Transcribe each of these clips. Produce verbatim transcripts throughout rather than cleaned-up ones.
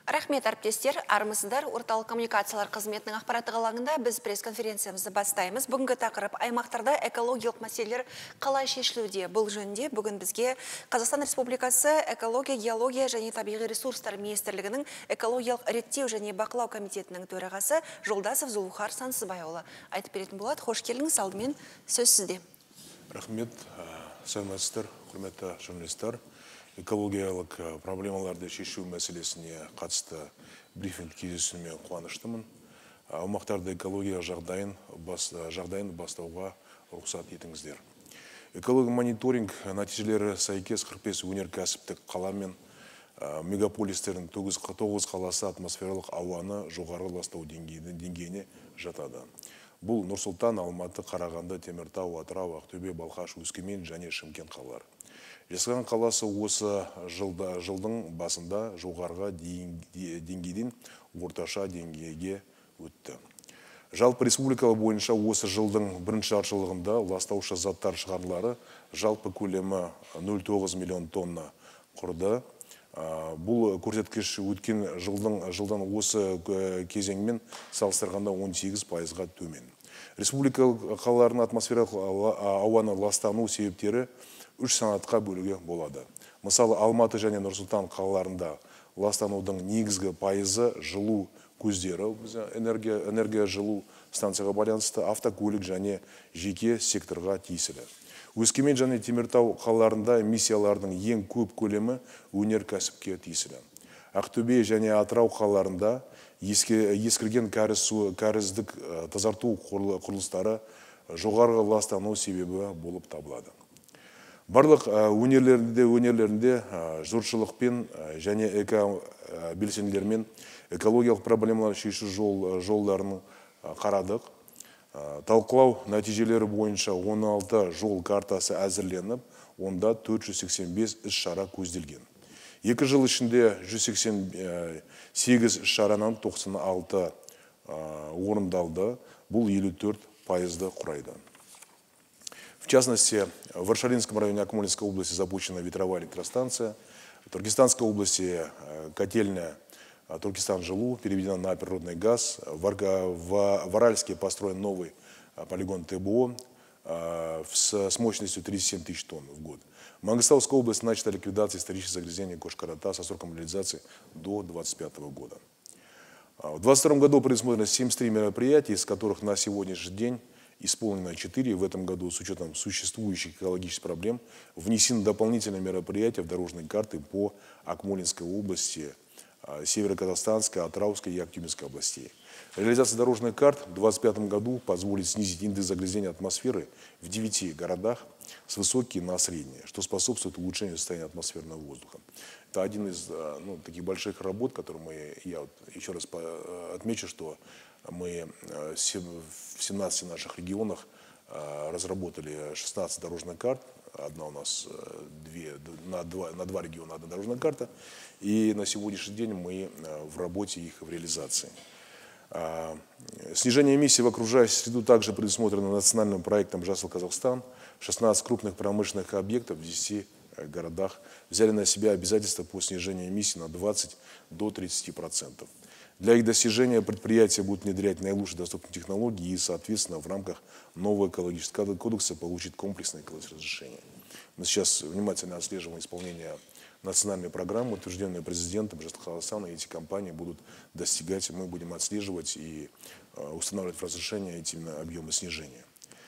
Рахмет, әріптестер, армысыздар. Орталық коммуникациялар қызметінің ақпараттық алаңында біз пресс-конференциямызды бастаймыз. Бүгінгі тақырып аймақтарда экологиялық мәселелер қалай шешілуде. Бұл жөнінде бүгін бізге Қазақстан Республикасы экология, геология және табиғи ресурстар министрлігінің экологиялық реттеу және бақылау комитетінің төрағасы Жолдасов Зулухар Сансызбайұлы айтып беретін болады. Хош келдіңіз, алдымен сөз сізде. Рахмет, сәлеметсіздер, құрметті журналистер. Экологиялық проблемаларды шешу мәселесіне қатысты брифинг кездесуіме қуаныштымын. Аумақтарды экология жағдайын, бас, жағдайын бастауға рұқсат етіңіздер. Экология мониторинг нәтижелері сәйкес қырық бес өнеркәсіптік қала мен мегаполистердің тоғыз қаласы атмосфералық ауаны жоғары ластау деңгейіне жатады. Бұл Нұр-Сұлтан, Алматы, Қарағанды, Теміртау, Атырау, Ақтөбе, Балқаш, Өскемен және Шымкент қалалары. Жезқазған қаласы осы жылда, жылдың басында жоғарғы деңгейден орташа деңгейге өтті. Жалпы республикалық бойынша осы жылдың бірінші жартыжылдығында ластаушы заттар шығарындылары жалпы көлемі нөл тоғыз миллион тонна құрды. Бұл көрсеткіш өткен жылдың жылдан осы кезеңмен салыстырғанда он сегіз пайызға төмен. Республикалық қалалардың атмосфералық ауаны ластану себептері үш санатқа бөлуге болады. Мысалы, Алматы және Нұр-Сұлтан қалаларында ластанудың негізгі пайызы жылу көздері, энергия, энергия жылу станцияға байланысты, автокөлік және жеке секторға тиесілі. Өскемен және Теміртау қалаларында эмиссиялардың ең көп көлемі өнеркәсіпке тиесілі. Ақтөбе және Атырау қалаларында ескірген кәріздік тазарту құрылыстары жоғарғы ластану себебі болып табылады. Барлық өнерлерінде, өнерлерінде жұртшылықпен және эко-белсенділермен экологиялық проблемалар шешу жолдарын қарадық. Талқылау нәтижелері бойынша он алты жол картасы әзірленіп, онда төрт жүз сексен бес іс-шара көзделген. Екі жыл ішінде жүз сексен сегіз іс-шараның тоқсан алты орындалды, бұл елу төрт пайызды құрайды. В частности, в Варшалинском районе Акмолинской области запущена ветровая электростанция, в Туркестанской области котельная Туркестан-Жилу переведена на природный газ, в Аральске построен новый полигон ТБО с мощностью тридцать семь тысяч тонн в год. В Мангостауской области начата ликвидация исторических загрязнений Кош-Карата со сроком реализации до двадцать пятого года. В двадцать втором году предусмотрено семьдесят три мероприятия, из которых на сегодняшний день исполнено четыре. В этом году с учетом существующих экологических проблем внесены дополнительные мероприятия в дорожные карты по Акмолинской области, Северо-Казахстанской, Атырауской и Актюбинской областей. Реализация дорожных карт в две тысячи двадцать пятом году позволит снизить индекс загрязнения атмосферы в девяти городах с высокий на средний, что способствует улучшению состояния атмосферного воздуха. Это один из ну, таких больших работ, которые мы, я вот еще раз отмечу, что мы в семнадцати наших регионах разработали шестнадцать дорожных карт. Одна у нас две, на, два, на два региона одна дорожная карта. И на сегодняшний день мы в работе их в реализации. Снижение эмиссий в окружающую среду также предусмотрено национальным проектом «Жасыл Казахстан». шестнадцать крупных промышленных объектов в десяти городах взяли на себя обязательства по снижению эмиссий на двадцать до тридцати процентов. Для их достижения предприятия будут внедрять наилучшие доступные технологии и, соответственно, в рамках нового экологического кодекса получить комплексное экологическое разрешение. Мы сейчас внимательно отслеживаем исполнение национальной программы, утвержденной президентом Жасыл Казахстана, и эти компании будут достигать, мы будем отслеживать и устанавливать в разрешение эти объемы снижения.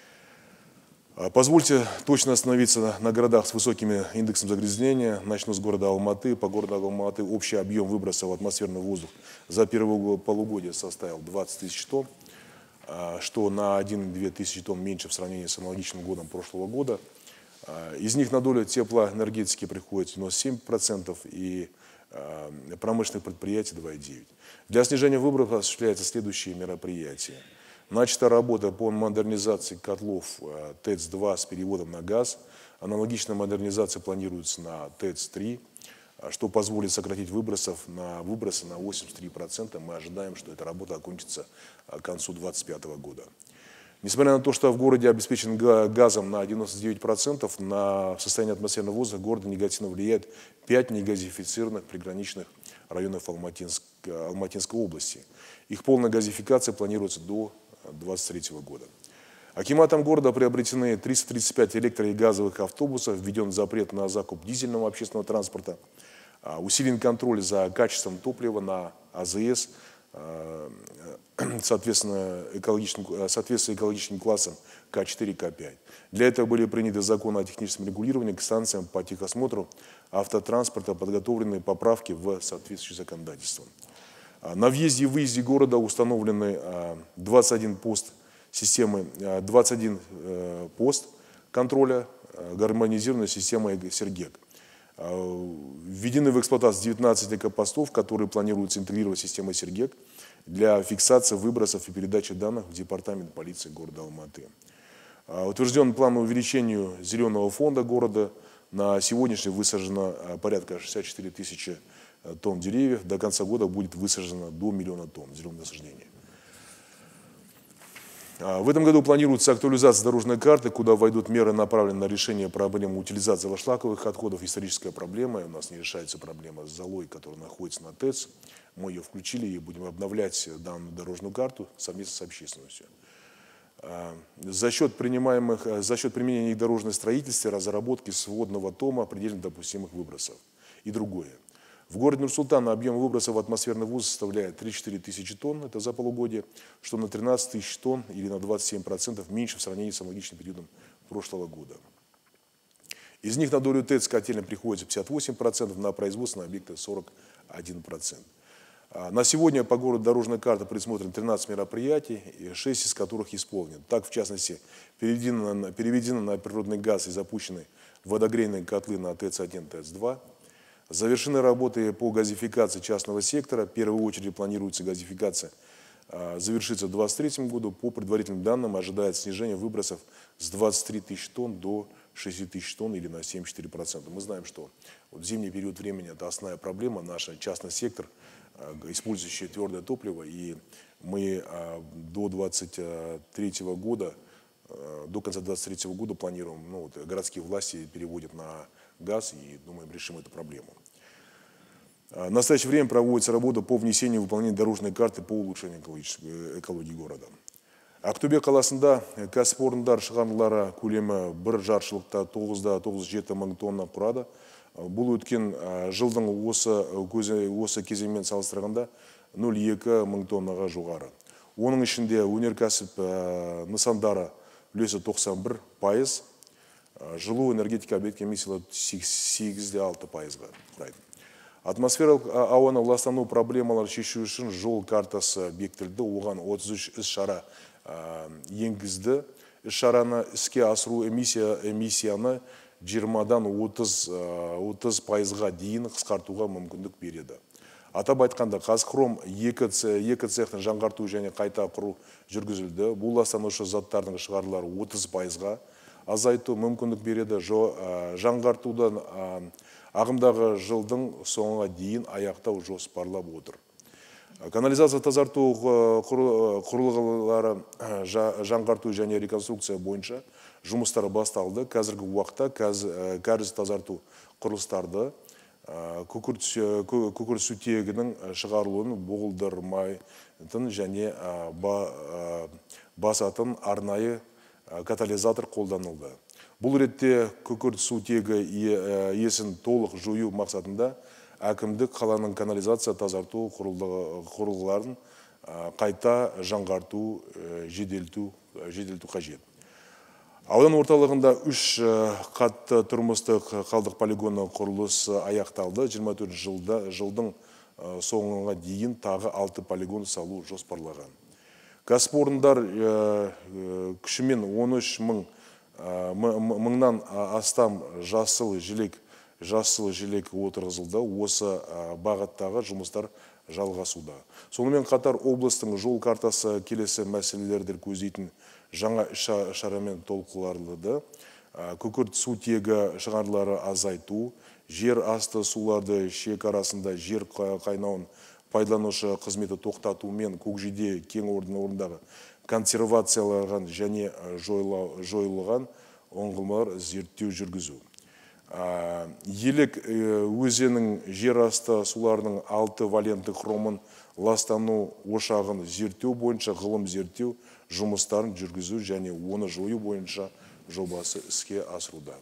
Позвольте точно остановиться на городах с высокими индексом загрязнения. Начну с города Алматы. По городу Алматы общий объем выбросов в атмосферный воздух за первое полугодие составил двадцать тысяч тонн, что на один и две тысячи тонн меньше в сравнении с аналогичным годом прошлого года. Из них на долю теплоэнергетики приходит девяносто семь процентов и промышленных предприятий два и девять процента. Для снижения выбросов осуществляются следующие мероприятия. Начата работа по модернизации котлов ТЭЦ два с переводом на газ. Аналогичная модернизация планируется на ТЭЦ три, что позволит сократить выбросов на выбросы на восемьдесят три процента. Мы ожидаем, что эта работа окончится к концу две тысячи двадцать пятого года. Несмотря на то, что в городе обеспечен газом на девяносто девять процентов, на состояние атмосферного воздуха города негативно влияет пять негазифицированных приграничных районов Алматинской области. Их полная газификация планируется до две тысячи двадцать третьего года. Акиматом города приобретены триста тридцать пять электро- и газовых автобусов, введен запрет на закуп дизельного общественного транспорта, усилен контроль за качеством топлива на АЗС, соответственно, экологичным, соответствие экологическим классам К четыре, К пять. Для этого были приняты законы о техническом регулировании к станциям по техосмотру автотранспорта, подготовленные поправки в соответствии с законодательством. На въезде и выезде города установлены двадцать один пост системы, двадцать один пост контроля гармонизированной системой Сергек. Введены в эксплуатацию девятнадцать экопостов, которые планируется интегрировать в систему Сергек для фиксации выбросов и передачи данных в департамент полиции города Алматы. Утвержден план по увеличению зеленого фонда города. На сегодняшний высажено порядка шестьдесят четыре тысячи тонн деревьев. До конца года будет высажено до миллиона тонн зеленого насаждения. В этом году планируется актуализация дорожной карты, куда войдут меры, направленные на решение проблемы утилизации зашлаковых отходов. Историческая проблема. У нас не решается проблема с золой, которая находится на ТЭЦ. Мы ее включили и будем обновлять данную дорожную карту совместно с общественностью. За счет, принимаемых, за счет применения дорожного строительства, разработки сводного тома предельно допустимых выбросов. И другое. В городе Нур-Султан объем выбросов в атмосферный воздух составляет тридцать четыре тысячи тонн, это за полугодие, что на тринадцать тысяч тонн или на двадцать семь процентов меньше в сравнении с аналогичным периодом прошлого года. Из них на долю ТЭЦ котельной приходится пятьдесят восемь процентов, на производственные объекты сорок один процент. На сегодня по городу дорожная карта предусмотрена тринадцать мероприятий, шесть из которых исполнены. Так, в частности, переведено на, переведено на природный газ и запущены водогрейные котлы на ТЭЦ один, ТЭЦ два. Завершены работы по газификации частного сектора. В первую очередь планируется газификация завершится в две тысячи двадцать третьем году. По предварительным данным ожидается снижение выбросов с двадцати трёх тысяч тонн до шести тысяч тонн или на семьдесят четыре процента. Мы знаем, что вот в зимний период времени это основная проблема, наш частный сектор, использующий твердое топливо, и мы до две тысячи двадцать третьего года, до конца две тысячи двадцать третьего года планируем, ну, вот, городские власти переводят на газ и, думаем, решим эту проблему. В настоящее время проводится работа по внесению и выполнению дорожной карты по улучшению экологии города. Ақтөбе қаласында кәсіпорындар шығарындылары көлемі бір жаршылықта тоғызда тоғыз жеті мың тонна құрады. Бұл өткен жылдың осы, осы кезеңмен салыстырғанда нөл екі мың тоннаға жоғары. Оның ішінде өнеркәсіп нысандары үлесі тоқсан бір пайыз, жылу энергетика объект эмиссиялары сегіз де алты пайызға құрайды. Атмосфералық ауаны ластану проблемалары шешу үшін жол картасы бекітілді. Оған отыз үш іс-шара енгізді. Іс-шараны іске асыру эмиссия, эмиссияны жиырмадан отыз пайызға дейін қысқартуға мүмкіндік береді. Атап айтқанда Қазхром екі цехтың жаңғырту және қайта құру жүргізілді. Бұл ластанушы заттардың шығарындылары отыз пайызға азайту мүмкіндік береді. Жаңғыртудан ағымдағы жылдың соңына дейін аяқтау жоспарлап отыр. Канализация тазарту құрылғылары жаңғырту және реконструкция бойынша жұмыстары басталды. Қазіргі уақытта кәріз тазарту құрылыстарды күкіртсутегінің шығарылуын болдырмайтын және басатын арнайы катализатор қолданылды. Бұл ретте күкіртсутегі иесін толық жою мақсатында әкімдік қаланың канализация тазарту құрылғыларын қайта жаңғырту, жеделту қажет. Аудан орталығында үш қатты тұрмыстық қалдық полигоны құрылысы аяқталды. жиырма төртінші жылдың соңына дейін тағы алты полигон салу жоспарлаған. Кәсіпорындар күшімен он үш мыңнан астам жасыл желек жасыл желек отырғызылды. Осы бағыттағы жұмыстар жалғасуда. Сонымен қатар облыстың жол картасы келесі мәселелерді көздейтін жаңа шарамен толықларылды. Күкіртсутегі шығарындылары азайту, жер асты суларды шекарасында жер қайнауын пайдаланушы қызметі тоқтатумен көкжиде кен орнындағы консервациялаған және жойылған ұңғымалар зерттеу жүргізу. Елек өзенің жер асты суларының алты валентті хромын ластану ошағын зерттеу бойынша ғылым зерттеу жұмыстарын жүргізу және оны жою бойынша жобасы іске асыруда.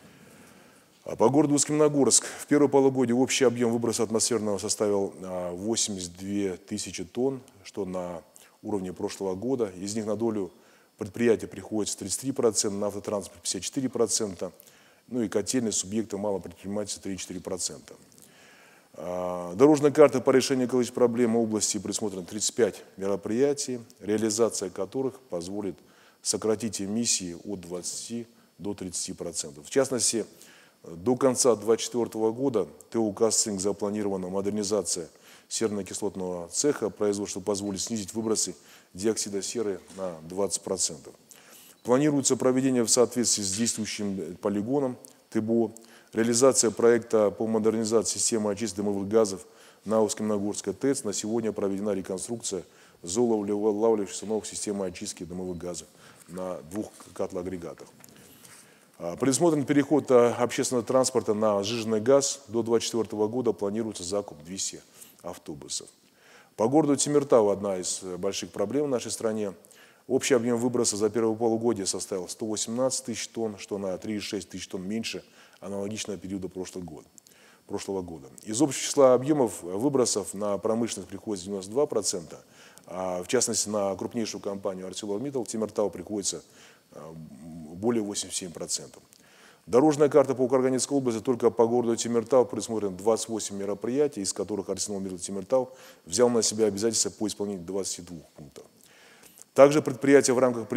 По городу Усть-Каменогорск в первое полугодие общий объем выброса атмосферного составил восемьдесят две тысячи тонн, что на уровне прошлого года. Из них на долю предприятия приходится тридцать три процента, на автотранспорт пятьдесят четыре процента, ну и котельные субъекты малого предпринимательства три-четыре процента. Дорожная карта по решению экологических проблем области предусмотрена тридцать пять мероприятий, реализация которых позволит сократить эмиссии от двадцати до тридцати процентов. В частности, до конца две тысячи двадцать четвёртого года ТО «Казцинк» запланирована модернизация серно-кислотного цеха производства, позволит снизить выбросы диоксида серы на двадцать процентов. Планируется проведение в соответствии с действующим полигоном ТБО, реализация проекта по модернизации системы очистки дымовых газов на Усть-Каменогорской ТЭЦ. На сегодня проведена реконструкция зооловливающих установок системы очистки дымовых газов на двух котлоагрегатах. Предусмотрен переход общественного транспорта на сжиженный газ. До две тысячи двадцать четвёртого года планируется закуп двухсот автобусов. По городу Темиртау одна из больших проблем в нашей стране. Общий объем выброса за первое полугодие составил сто восемнадцать тысяч тонн, что на три и шесть тысяч тонн меньше аналогичного периода прошлого года. прошлого года. Из общего числа объемов выбросов на промышленность приходится девяносто два процента, а в частности на крупнейшую компанию ArcelorMittal Темиртау приходится более восьмидесяти семи процентов. Дорожная карта по Карагандинской области только по городу Темиртау предусмотрено двадцать восемь мероприятий, из которых ArcelorMittal Темиртау взял на себя обязательства по исполнению двадцати двух пунктов. Также предприятия в рамках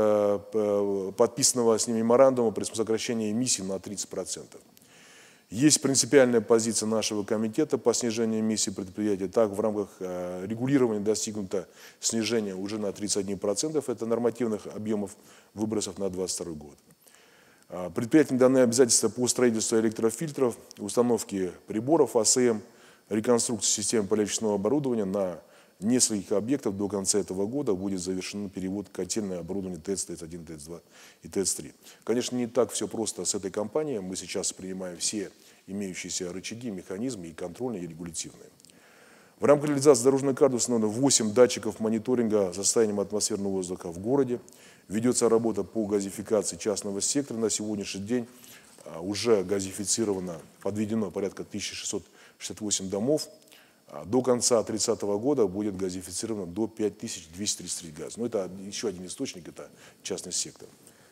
подписанного с ними меморандума предусмотрено сокращение эмиссий на тридцать процентов. Есть принципиальная позиция нашего комитета по снижению эмиссий предприятий. Так, в рамках регулирования достигнуто снижение уже на тридцать один процент это нормативных объемов выбросов на две тысячи двадцать второй год. Предприятиям даны обязательства по строительству электрофильтров, установке приборов АСМ, реконструкции системы поливочного оборудования на нескольких объектов. До конца этого года будет завершен перевод котельного оборудования ТЭЦ, ТЭЦ один, ТЭЦ два и ТЭЦ три. Конечно, не так все просто с этой компанией. Мы сейчас принимаем все имеющиеся рычаги, механизмы и контрольные, и регулятивные. В рамках реализации дорожной карты установлено восемь датчиков мониторинга состояния атмосферного воздуха в городе. Ведется работа по газификации частного сектора. На сегодняшний день уже газифицировано, подведено порядка тысячи шестисот шестидесяти восьми домов. До конца две тысячи тридцатого года будет газифицировано до пяти тысяч двухсот тридцати трёх газов. Но это еще один источник, это частный сектор.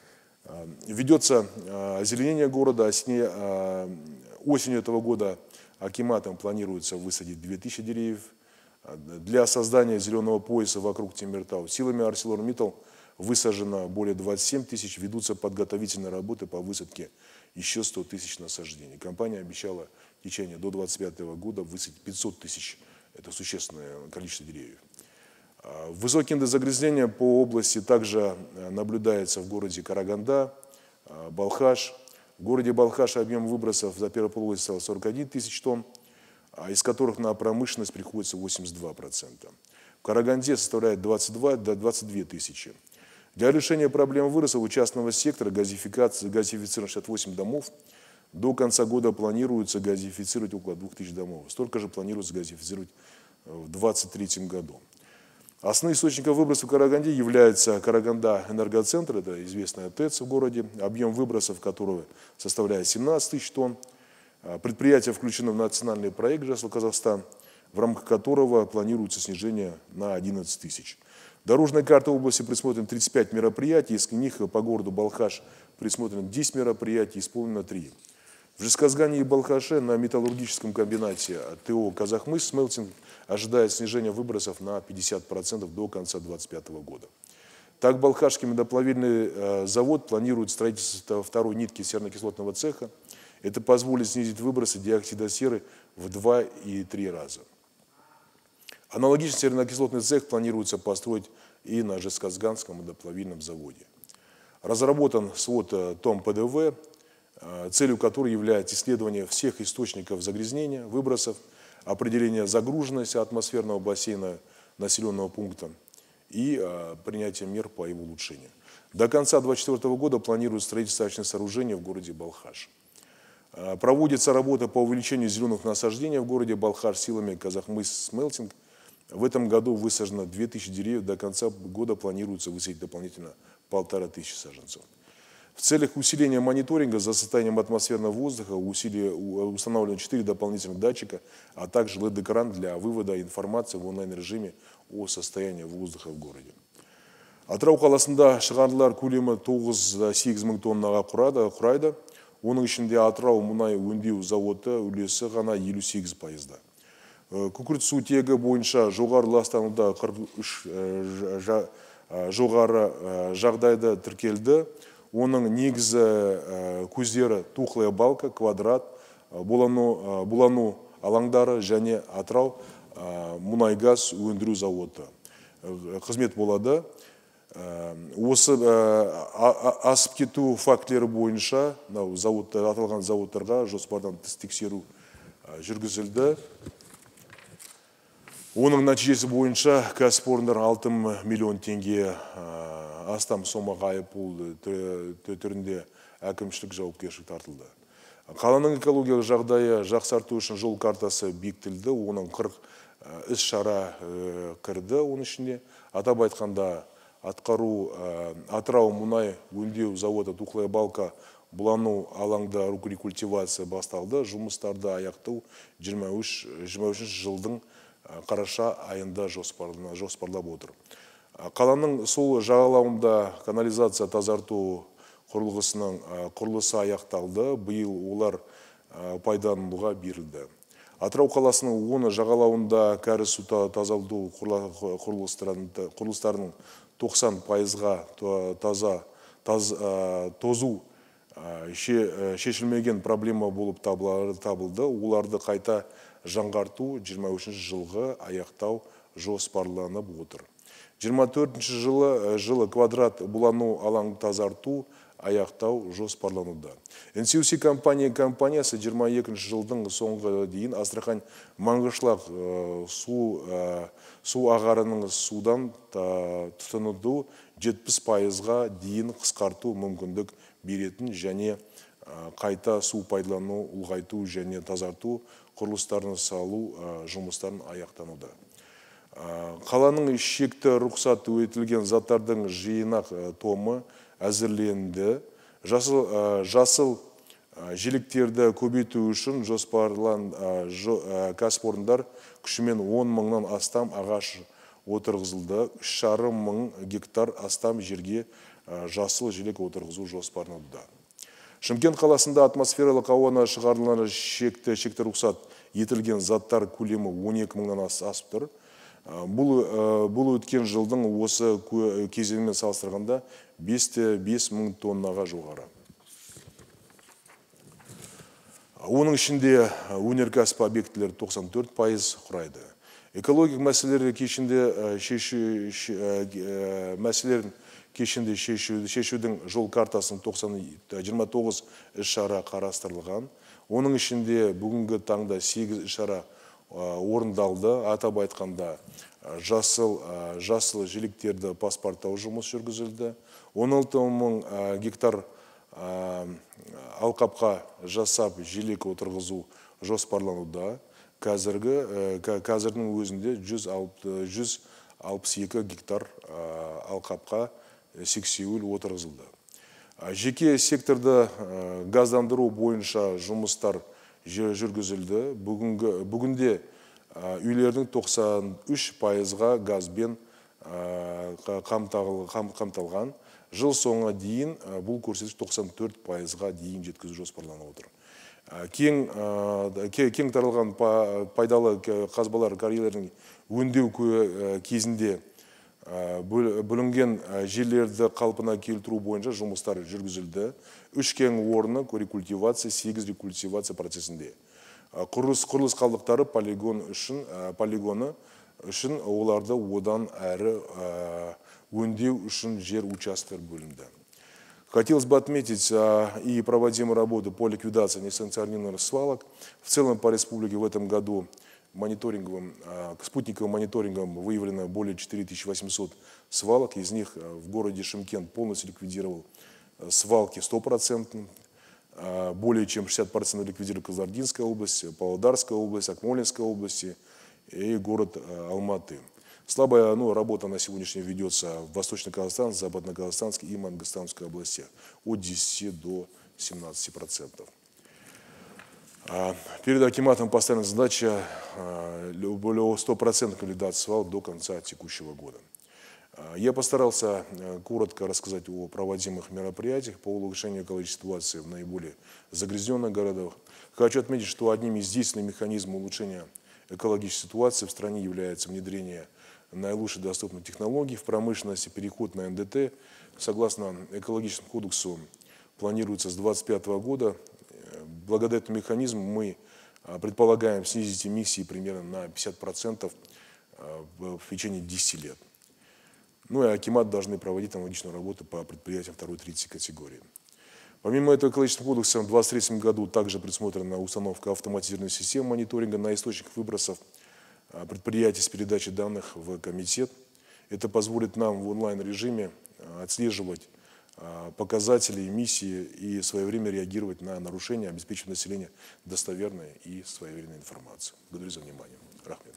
Ведется озеленение города. Осенью этого года акиматом планируется высадить две тысячи деревьев. Для создания зеленого пояса вокруг Темиртау силами ArcelorMittal высажено более двадцати семи тысяч. Ведутся подготовительные работы по высадке еще ста тысяч насаждений. Компания обещала в течение до две тысячи двадцать пятого года высадить пятьсот тысяч. Это существенное количество деревьев. Высокий индекс загрязнения по области также наблюдается в городе Караганда, Балхаш. В городе Балхаш объем выбросов за первое полугодие составил сорок одну тысячу тонн, из которых на промышленность приходится восемьдесят два процента. В Караганде составляет двадцать два до двадцати двух тысяч. Для решения проблем выбросов у частного сектора газификации газифицировано шестьдесят восемь домов. До конца года планируется газифицировать около двух тысяч домов. Столько же планируется газифицировать в две тысячи двадцать третьем году. Основным источником выбросов в Караганде является Караганда энергоцентр, это известная ТЭЦ в городе, объем выбросов которого составляет семнадцать тысяч тонн. Предприятие включено в национальный проект «Жасл Казахстан», в рамках которого планируется снижение на одиннадцать тысяч. Дорожная карта области предусмотрена тридцать пять мероприятий, из них по городу Балхаш предусмотрено десять мероприятий, исполнено три. В Жезказгане и Балхаше на металлургическом комбинате ТО «Казахмыс» Смелтинг ожидает снижения выбросов на пятьдесят процентов до конца две тысячи двадцать пятого года. Так, Балхашский медоплавильный завод планирует строительство второй нитки серно-кислотного цеха. Это позволит снизить выбросы диоксида серы в два и три раза. Аналогичный серно-кислотный цех планируется построить и на Жезказганском медоплавильном заводе. Разработан свод ТОМ ПДВ, целью которой является исследование всех источников загрязнения, выбросов, определение загруженности атмосферного бассейна населенного пункта и принятие мер по его улучшению. До конца две тысячи двадцать четвёртого года планируется строительство очных сооружений в городе Балхаш. Проводится работа по увеличению зеленых насаждений в городе Балхаш силами Казахмыс Смелтинг. В этом году высажено две тысячи деревьев, до конца года планируется высадить дополнительно полтора тысячи саженцев. В целях усиления мониторинга за состоянием атмосферного воздуха установлено четыре дополнительных датчика, а также эл и ди-экран для вывода информации в онлайн-режиме о состоянии воздуха в городе. Атырау қаласында шығарындылар көлемі тоғыз сегіз мың тоннаға құрайды. Оның ішінде Атырау мұнай өңдеу зауыты үлесі ғана елу сегіз пайызда. Күкірт сутегі бойынша жоғары ластануда қырық үш жоғары жағдайда тіркелді. Оның негізі көздері тухлая балка, квадрат, булану алаңдары және Атырау мұнай газ өндіру зауыты қызмет болады. Осы асып кету фактілері бойынша аталған зауыттарға жоспардан тыс тексеру жүргізілді. Оның нәтижесі бойынша кәсіпорындар алты миллион теңге астам сомаға айыппұл түрінде әкімшілік жауапкершілік тартылды. Қаланың экологиялық жағдайы жақсарту үшін жол картасы бекітілді. Оның қырық іс-шара кірді. Оның ішінде атап айтқанда атқару Атырау мұнай өңдеу зауыты тухлая балка булану алаңда рекультивация басталды. Жұмыстарды аяқтау жиырма үшінші жылдың қараша айында жоспарлап отыр. Қаланың сол жағалауында канализация тазарту құрылғысының құрылысы аяқталды. Биыл олар пайдалануға берілді. Атырау қаласының оны жағалауында кәріз су тазалау құрылыстарының тоқсан пайызға тозу шешілмеген проблема болып табылды. Оларды қайта жаңғарту жиырма үшінші жылғы аяқтау жоспарланып отыр. жиырма төртінші жылы квадрат булану алаң тазарту аяқтау жоспарлануда. эн си о си компаниясы жиырма екінші жылдың соңғы дейін Астрахань Маңғышлақ су ағарының судан тұтынуды жетпіс пайызға дейін қысқарту мүмкіндік беретін және қайта су пайдалану, ұлғайту және тазарту құрылыстарын салу жұмыстарын аяқтануда. Қаланың шекті рұқсат етілген заттардың жиынақ томы әзірленді. Жасыл желектерді көбейту үшін жоспарлан кәсіпорындар күшімен он мыңнан астам ағаш отырғызылды. үш жарым мың гектар астам жерге жасыл желек отырғызу жоспарлануда. Шымкент қаласында атмосфералық ауаны шығарындылары шекті рұқсат етілген заттар көлемі он екі мыңнан асып тұр. Бұл өткен жылдың осы кезеңімен салыстырғанда бес те бес мың тоннаға жоғары. Оның ішінде өнеркәсіп объектілері тоқсан төрт пайыз құрайды. Экологик мәселелері кешінде мәселелерін кешінде шешудің жол картасын жиырма тоғыз іс-шара қарастырылған. Оның ішінде бүгінгі таңда сегіз іс-шара орындалды. Атап айтқанда жасыл желектерді паспорттау жұмыс жүргізілді. он алты мың гектар алқапқа жасап желек отырғызу жоспарлануда. Қазірдің өзінде жүз алпыс екі гектар алқапқа сексеуіл отырғызылды. Жеке секторды газдандыру бойынша жұмыстар жүргізілді. Бүгінде үйлердің тоқсан үш пайызға газбен қамталған. Жыл соңына дейін бұл көрсеткіш тоқсан төрт пайызға дейін жеткізу жоспарланып отыр. Кең таралған пайдалы қазбалар карьерлерінің өңдеу кезінде бөлінген жерлерді қалпына келтіру бойынша жұмыстар жүргізілді. үш кен орны рекультивация, сегіз рекультивация процесінде. Құрылыс қалдықтары полигоны үшін оларды одан әрі өңдеу үшін жер участок бөлінді. Хотелось бы отметить и проводимые работы по ликвидации несанкционированных свалок. В целом по республике в этом году мониторинговым, спутниковым мониторингом выявлено более четыре тысячи восемьсот свалок. Из них в городе Шымкент полностью ликвидировал свалки сто процентов. более чем шестьдесят процентов ликвидировали Кызылординская область, Павлодарская область, Акмолинская области и город Алматы. Слабая ну, работа на сегодняшний день ведется в Восточно-Казахстанской, Западно-Казахстанской и Мангостауской областях от десяти до семнадцати процентов. Перед акиматом поставлена задача более стопроцентной ликвидации свалок до конца текущего года. Я постарался коротко рассказать о проводимых мероприятиях по улучшению экологической ситуации в наиболее загрязненных городах. Хочу отметить, что одним из действенных механизмов улучшения экологической ситуации в стране является внедрение наилучших доступных технологий в промышленности, переход на эн дэ тэ. Согласно экологическому кодексу планируется с две тысячи двадцать пятого года. Благодаря этому механизму мы предполагаем снизить эмиссии примерно на пятьдесят процентов в течение десяти лет. Ну и акимат должны проводить аналогичную работу по предприятиям второй-третьей категории. Помимо этого экологического кодекса в две тысячи двадцать третьем году также предусмотрена установка автоматизированной системы мониторинга на источниках выбросов предприятий с передачей данных в комитет. Это позволит нам в онлайн-режиме отслеживать показатели эмиссии и своевременно реагировать на нарушения, обеспечивать население достоверной и своевременной информацией. Благодарю за внимание. Рахмет.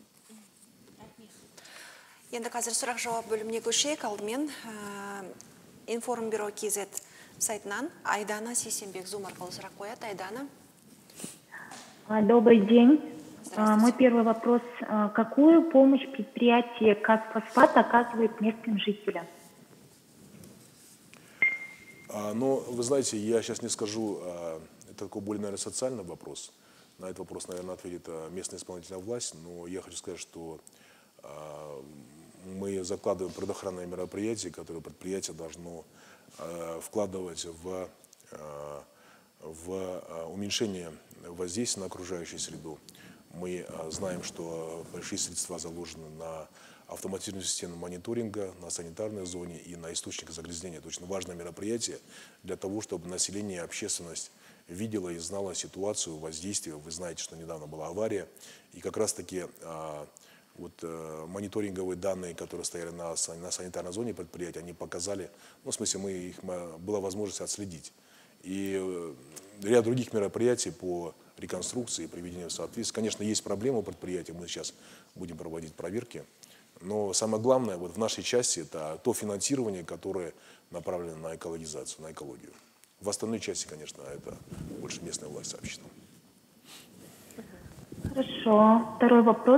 Енді қазір сұрақ жауап бөліміне көшейік. Алдымен информбюро кз сайтынан Айдана Сейсенбек Зум арқылы сұрақ қояды. Айдана. Добрый день. Мой первый вопрос. Какую помощь предприятие Казфосфат оказывает местным жителям? Ну, вы знаете, я сейчас не скажу, это такой более, наверное, социальный вопрос. На этот вопрос, наверное, ответит местная исполнительная власть. Но я хочу сказать, что мы закладываем предохранные мероприятия, которые предприятие должно вкладывать в, в уменьшение воздействия на окружающую среду. Мы знаем, что большие средства заложены на автоматизированную систему мониторинга, на санитарной зоне и на источник загрязнения. Это очень важное мероприятие для того, чтобы население и общественность видела и знала ситуацию воздействия. Вы знаете, что недавно была авария, и как раз-таки вот, мониторинговые данные, которые стояли на, на санитарной зоне предприятия, они показали, ну, в смысле, мы их, была возможность отследить. И ряд других мероприятий по реконструкции, приведению в соответствие. Конечно, есть проблемы у предприятия, мы сейчас будем проводить проверки. Но самое главное вот в нашей части это то финансирование, которое направлено на экологизацию, на экологию. В остальной части, конечно, это больше местная власть сообщества. Хорошо. Второй вопрос.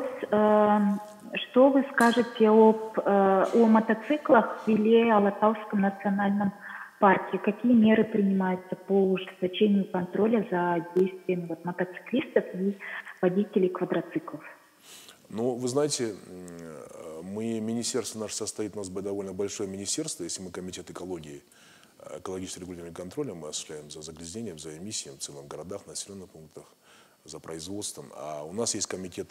Что вы скажете об, о мотоциклах в Виле-Алатауском национальном парке? Какие меры принимаются по ужесточению контроля за действиями вот, мотоциклистов и водителей квадроциклов? Ну, вы знаете, мы, министерство наше состоит, у нас довольно большое министерство, если мы комитет экологии, экологического регулирования и контроля, мы осуществляем за загрязнением, за эмиссиями в целом городах, населенных пунктах, за производством. А у нас есть комитеты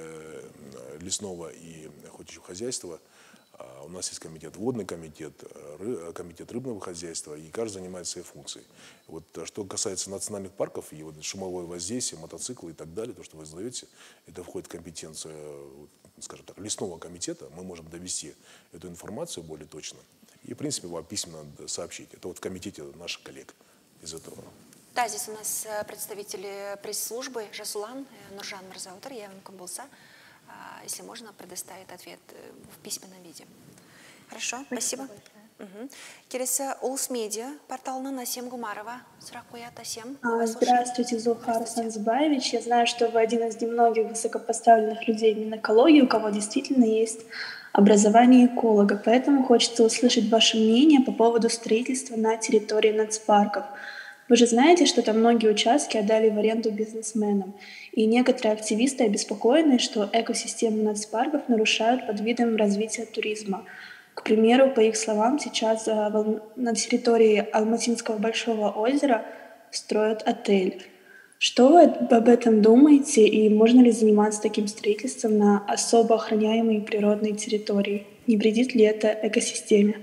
лесного и охотничьего хозяйства, у нас есть комитет водный комитет, комитет рыбного хозяйства, и каждый занимает свои функции. Вот, что касается национальных парков, и вот шумовое воздействие, мотоциклы и так далее, то, что вы задаете, это входит в компетенцию, скажем так, лесного комитета. Мы можем довести эту информацию более точно и, в принципе, вам письменно сообщить. Это вот в комитете наших коллег из этого. Да, здесь у нас представители пресс-службы Жасулан, Нуржан Мирзаутар, я вам Камбулса. Если можно, предоставить ответ в письменном виде. Хорошо, спасибо. Угу. Келесі Улс Медиа порталынан Асем Гумарова. Сұрақ қояды, Асем. Здравствуйте, Зулхар Санзбаевич. Я знаю, что вы один из немногих высокопоставленных людей в Минэкологии, у кого действительно есть образование эколога. Поэтому хочется услышать ваше мнение по поводу строительства на территории нацпарков. Вы же знаете, что там многие участки отдали в аренду бизнесменам, и некоторые активисты обеспокоены, что экосистему нацпарков нарушают под видом развития туризма. К примеру, по их словам, сейчас на территории Алматинского Большого озера строят отель. Что вы об этом думаете, и можно ли заниматься таким строительством на особо охраняемой природной территории? Не вредит ли это экосистеме?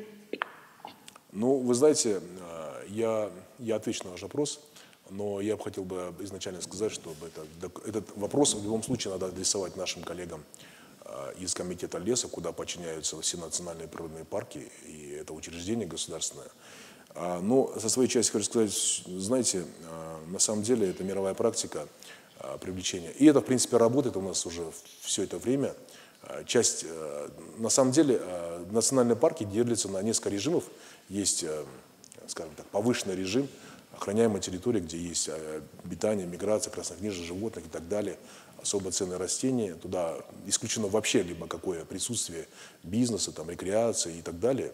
Ну, вы знаете, я... Я отвечу на ваш вопрос, но я бы хотел бы изначально сказать, что это, этот вопрос в любом случае надо адресовать нашим коллегам из комитета леса, куда подчиняются все национальные природные парки, и это учреждение государственное. Но со своей части хочу сказать, знаете, на самом деле это мировая практика привлечения. И это, в принципе, работает у нас уже все это время. Часть, на самом деле, национальные парки делятся на несколько режимов. Есть, скажем так, повышенный режим, охраняемая территория, где есть обитание, миграция краснокнижных животных и так далее, особо ценные растения. Туда исключено вообще либо какое присутствие бизнеса, там, рекреации и так далее.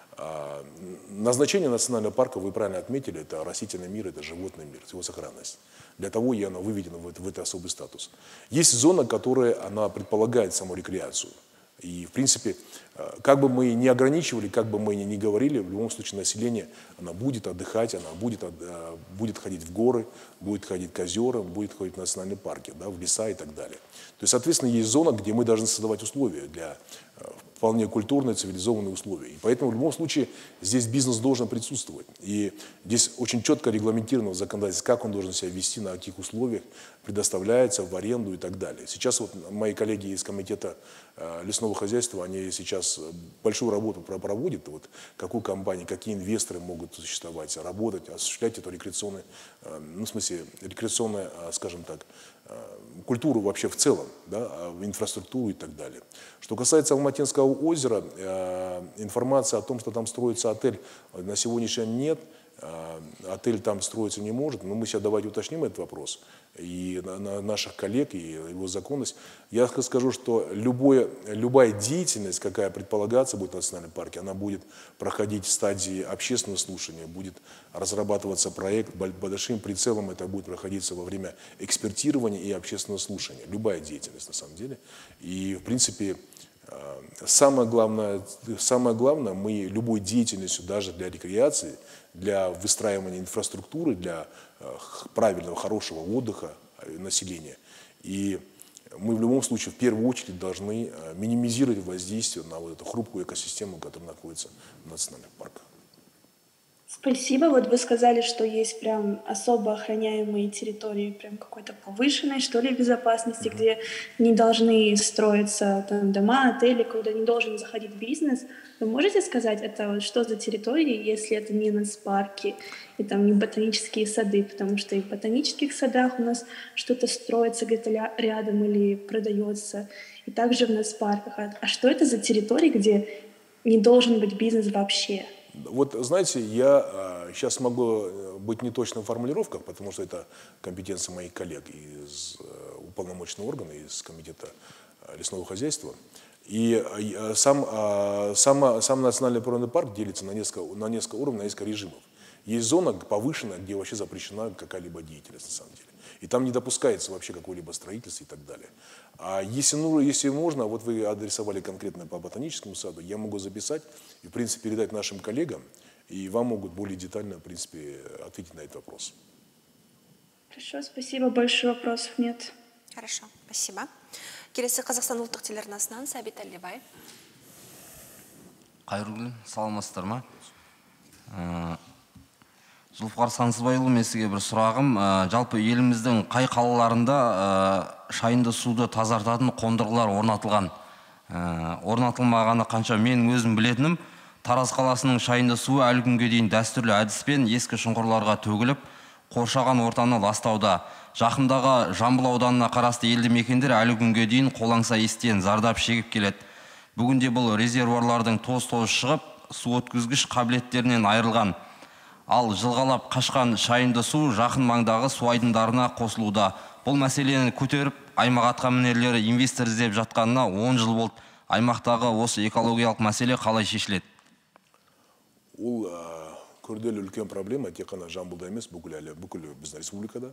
Назначение национального парка, вы правильно отметили, это растительный мир, это животный мир, его сохранность. Для того и оно выведено в, в этот особый статус. Есть зона, которая она предполагает саму рекреацию. И, в принципе, как бы мы ни ограничивали, как бы мы ни говорили, в любом случае население оно будет отдыхать, оно будет, будет ходить в горы, будет ходить к озерам, будет ходить в национальные парки, да, в леса и так далее. То есть, соответственно, есть зона, где мы должны создавать условия для вполне культурные, цивилизованные условия. И поэтому в любом случае здесь бизнес должен присутствовать. И здесь очень четко регламентировано в законодательстве, как он должен себя вести, на каких условиях предоставляется в аренду и так далее. Сейчас вот мои коллеги из комитета лесного хозяйства, они сейчас большую работу проводят, вот, какую компанию, какие инвесторы могут существовать, работать, осуществлять эту рекреационную, ну, в смысле, рекреационную, скажем так, культуру вообще в целом, да, инфраструктуру и так далее. Что касается Алматинского озера, информация о том, что там строится отель, на сегодняшний день нет. Отель там строиться не может, но мы сейчас давайте уточним этот вопрос и на, на наших коллег, и его законность. Я скажу, что любое, любая деятельность, какая предполагаться будет в национальном парке, она будет проходить в стадии общественного слушания, будет разрабатываться проект большим прицелом, это будет проходиться во время экспертирования и общественного слушания. Любая деятельность на самом деле. И в принципе самое главное, самое главное, мы любой деятельностью, даже для рекреации, для выстраивания инфраструктуры, для правильного, хорошего отдыха населения. И мы в любом случае в первую очередь должны минимизировать воздействие на вот эту хрупкую экосистему, которая находится в национальных парках. Спасибо. Вот вы сказали, что есть прям особо охраняемые территории, прям какой-то повышенной, что ли, безопасности, mm-hmm. где не должны строиться там дома, отели, куда не должен заходить бизнес. Вы можете сказать, это вот что за территории, если это не нацпарки и там не ботанические сады, потому что и в ботанических садах у нас что-то строится где-то рядом или продается, и также в нацпарках. А что это за территории, где не должен быть бизнес вообще? Вот, знаете, я сейчас могу быть неточным в формулировках, потому что это компетенция моих коллег из уполномоченного органа, из комитета лесного хозяйства. И сам, сам, сам национальный природный парк делится на несколько, на несколько уровней, на несколько режимов. Есть зона повышенная, где вообще запрещена какая-либо деятельность на самом деле. И там не допускается вообще какое-либо строительство и так далее. А если, ну, если можно, вот вы адресовали конкретно по ботаническому саду, я могу записать и, в принципе, передать нашим коллегам, и вам могут более детально, в принципе, ответить на этот вопрос. Хорошо, спасибо. Больше вопросов нет. Хорошо, спасибо. Келесі Қазақстан ұлттық телеарнасынан Сәбит Әлдебай. Қайырлы күн, саламатсыздар ма? Зұлфығар Сансызбайұлы, мен сізге бір сұрағым, жалпы еліміздің қай қалаларында шайынды суды тазартатын қондырғылар орнатылған? Орнатылмағаны қанша мен өзім білетінім, Тараз қаласының шайынды суы әлі күнге дейін дәстүрлі әдіспен ескі шұңқырларға төгіліп, қоршаған ортаны ластауда. Жақындағы Жамбыл ауданына қарасты елді мекендер әлі күнге дейін қолаңса естен зардап шегіп келеді. Бүгінде бұл резервуарлардың тоз-тоз шығып, су өткізгіш қабілеттерінен айырылған. Ал жылғалап қашқан шайынды су жақын маңдағы су айдындарына қосылуда. Бұл мәселені көтеріп, аймақ атқамінерлері инвестор іздеп жатқанына он жыл болды. Аймақтағы осы экологиялық мәселе қалай шешіледі? Ол күрделі үлкен проблема, тек қана Жамбылда емес, бүкіл біздің республикада.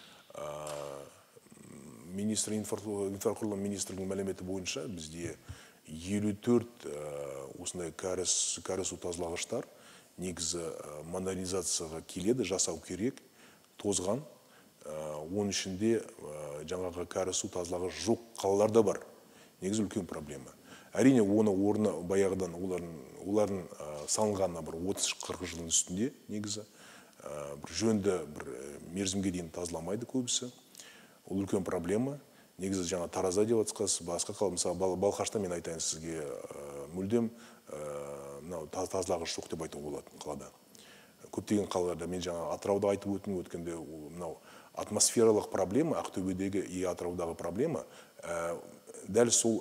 Министр инфрақұрылым министрлігінің мәліметі бойынша бізде елу төрт осындай кәріз су тазалағыштар негізі модернизацияға келеді, жасау керек, тозған. Оның ішінде жаңағы кәріз су тазалағыш жоқ қалаларда бар. Негізі үлкен проблема. Әрине, оны орны баяғыдан олардың салынғанына бір отыз қырық жылдың үстінде негізі. Бір жөнді бір мерзімге дейін тазаламайды көбісі. Ол үлкен проблема. Негізі жаңа Таразда деп жатсыз, басқа қала, мысалы Балқашта мен айтайын сізге мүлдем тазалағыш жоқ деп айтуға болады қалада. көптеген қалаларда, мен жаңа Атырауда айтып өттім, өткенде мынау атмосфералық проблема, Ақтөбедегі и Атыраудағы проблема дәл сол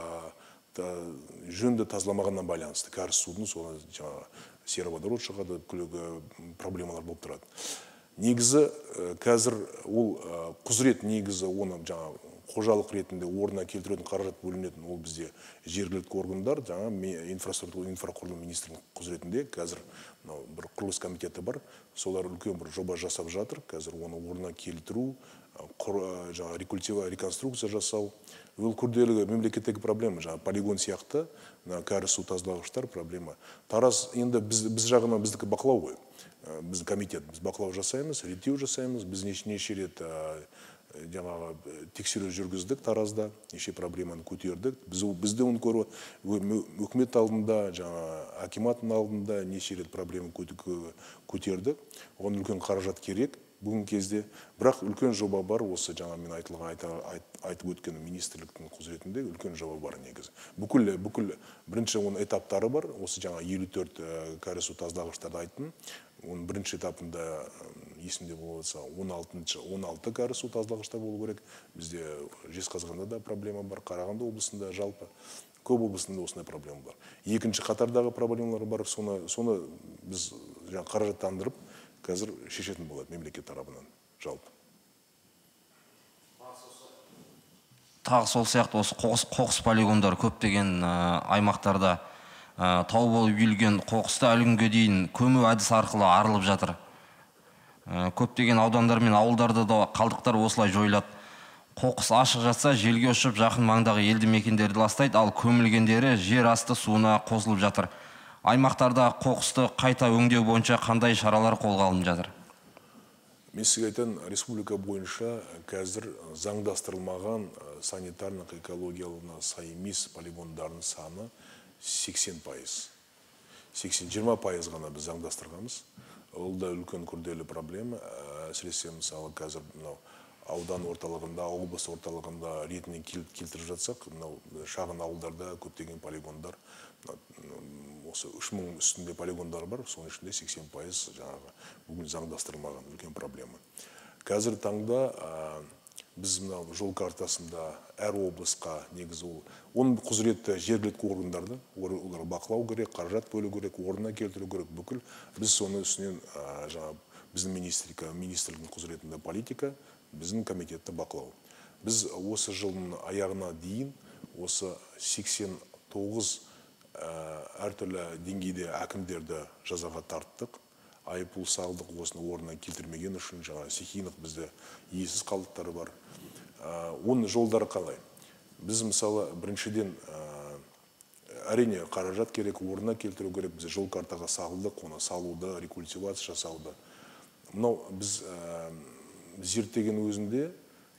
жөнді тазаламағаннан байланысты. Кәріз судың соны жаңа сероводород шығады, проблемалар болып тұрады. Негізі қазір ол құзырет негізі оны жаңа қожалық ретінде орнына келтіретін қаражат бөлінетін, ол бізде жергілікті органдар, жаңа инфраструктура инфрақұрылым министрінің құзыретінде қазір бір құрылыс комитеті бар, солар үлкен бір жоба жасап жатыр, қазір оны орнына келтіру, жаңа реконструкция жасау. Ол күрделі мемлекеттегі проблема, жаңа полигон сияқты, кәріз су тазалағыштар проблема. Тараз енді біз жағынан біздікі бақылау ғой. Біздің комитет, біз бақылау жасаймыз, реттеу жасаймыз, біз неше рет жаңағы тексеру жүргіздік Таразда, неше проблеманы көтердік. Бізде оны көру үкімет алдында, жаңа акиматтың алдында неше рет проблема көтердік. Оған үлкен қаражат керек бүгін кезде. Бірақ үлкен жоба бар, осы жаңа мен айтып өткен министрліктің құзыретінде үлкен жоба бар негізі. Бүкіл бірінші оның этаптары бар, осы жаңа елу төрт кәріз су тазалағыштарды айттым. Оның бірінші этапында есімде болса он алты кәріз су тазалағыштар болу керек. Бізде Жезқазғанда да проблема бар, Қарағанды облысында жалпы көп облысында осындай проблема бар. Екінші қатардағы проблемалар бар, соны біз қаражаттандырып қазір шешетін болады мемлекет тарапынан жалпы. Тағы сол сияқты осы қоқыс полигондар көптеген аймақтарда тау болып үйілген қоқысты әлі күнге дейін көму әдісі арқылы арылып жатыр. Көптеген аудандар мен ауылдарда да қалдықтар осылай жойылады. Қоқыс ашық жатса желге ұшып жақын маңдағы елді мекендерді ластайды, ал көмілгендері жер асты суына қосылып жатыр. Аймақтарда қоқысты қайта өңдеу бойынша қандай шаралар қолға алынып жатыр? Мен сізге айтайын, республика бойынша қазір заңдастырылмаған санитарлық экологиялығына сай емес полигондардың саны сексен пайыз. жиырма пайыз ғана біз заңдастырғанбыз. Ол да үлкен күрделі проблема. Әсіресе мысалы қазір аудан орталығында, облыс орталығында ретінен келтіріп жатсақ, шағын ауылдарда көптеген полигондар, осы үш мың үстінде полигондар бар, соның ішінде сексен пайыз жаңағы бүгін заңдастырылмаған үлкен проблема. Қазір таңда біз жол картасында әр облысқа негізі ол, оның құзыретті жергілікті органдарды, олар бақылау керек, қаражат бөлу керек, орнына келтіру керек бүкіл. Біз соны үстінен біздің министрліктің құзыретінде политика, біздің комитетті бақылау. Біз осы жылдың аяғына дейін осы сексен тоғыз әртүрлі деңгейде әкімдерді жазаға тарттық. Айыппұл салдық, осыны орнына келтірмеген үшін жаңа стихийлық бізде иесіз қалдықтары бар. Оның жолдары қалай? Біз мысалы біріншіден әрине қаражат керек, орнына келтіру керек, біз жол картаға салдық, оны салуды, рекультивация жасауды. Мынау біз зерттеген өзінде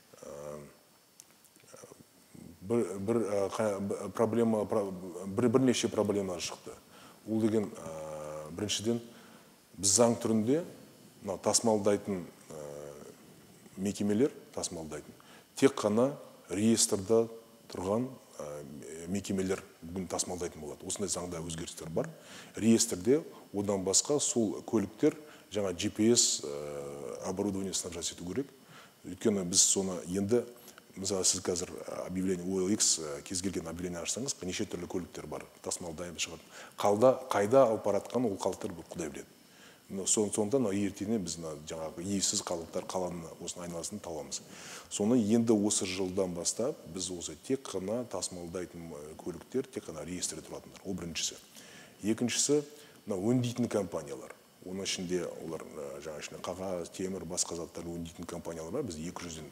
бірнеше проблемалар шықты. Ол деген біріншіден біз заң түрінде тасымалдайтын мекемелер, тасымалдайтын, тек қана реестрда тұрған мекемелер бүгін тасымалдайтын болады. Осындай заңда өзгерістер бар. Реестрде одан басқа сол көліктер жаңа джи пи эс оборудование снабжать ету керек. Өйткені біз соны енді, мысалы сіз қазір объявление о эл икс кез келген объявление ашсаңыз, неше түрлі көліктер бар, тасымалдайып шығады. Қайда алып баратқан ол қалдықтар құдай біледі. Сондықтан ертеңіне біз жаңағы иесіз қалдықтар қаланың осының айналасын табамыз. Соны енді осы жылдан бастап біз осы тек қана тасымалдайтын көліктер, тек қана реестрде тұратындар. Ол біріншісі. Екіншісі, өңдейтін компаниялар. Оның ішінде олар жаңа ішінде қағаз, темір, басқа заттар өңдейтін компаниялар бар. Бізде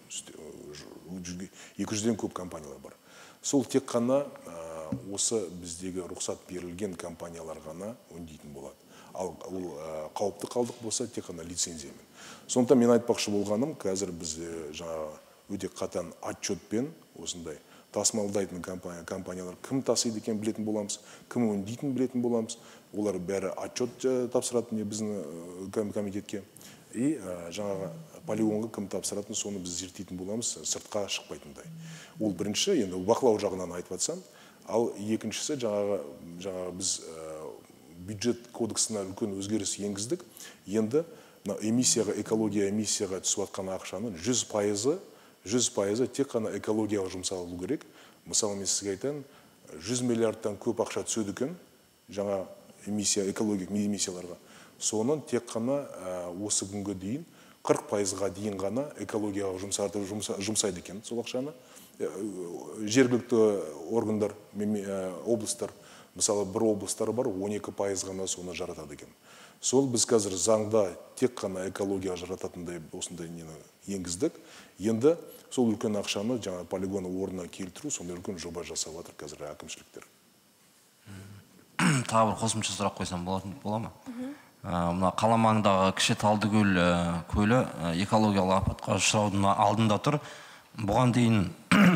екі жүзден көп компаниялар бар. Сол тек қана осы біздегі рұқсат берілген компаниялар ғана өңдейтін болады. Ал қауіпті қалдық болса, тек қана лицензиямен. Сондықтан мен айтпақшы болғаным, қазір біз жаңа өте қатаң отчетпен осындай тасымалдайтын компаниялар кім тасиды екен білетін боламыз, кім өңдейтін білетін боламыз. Олар бәрі отчет тапсыратын біздің комитетке. И жаңағы полигонға кім тапсыратын, соны біз зерттейтін боламыз, сыртқа шықпайтындай. Ол бірінші, енді бақылау жағынан айтып жатсам, ал екіншісі жаңағы біз бюджет кодексына үлкен өзгеріс енгіздік. Енді эмиссияға, экология эмиссияға түсіп жатқан ақшаның жүз пайызы, жүз пайызы тек қана экологияға жұмсалу керек. Мысалы, мен сізге айтайын, жүз миллиардтан көп ақша түседі екен жаңа эмиссия, экологик эмиссияларға. Соның тек қана осы күнге дейін қырық пайызға дейін ғана экологияға жұмсайды екен сол ақшаны. Жергілікті органдар, облыстар, мысалы бір облыстар бар, он екі пайыз ғана соны жаратады екен. Сол біз қазір заңда тек қана экологияға жарататындай осындай нені енгіздік. Енді сол үлкен ақшаны жаңа полигоны орнына келтіру, сондай үлкен жоба жасап жатыр қазір әкімшіліктер. Тағы бір қосымша сұрақ қойсам бола ма? Мына қала маңындағы Кіші Талдыкөл көлі экологиялық апатқа ұшыраудың алдында тұр. Бұған дейін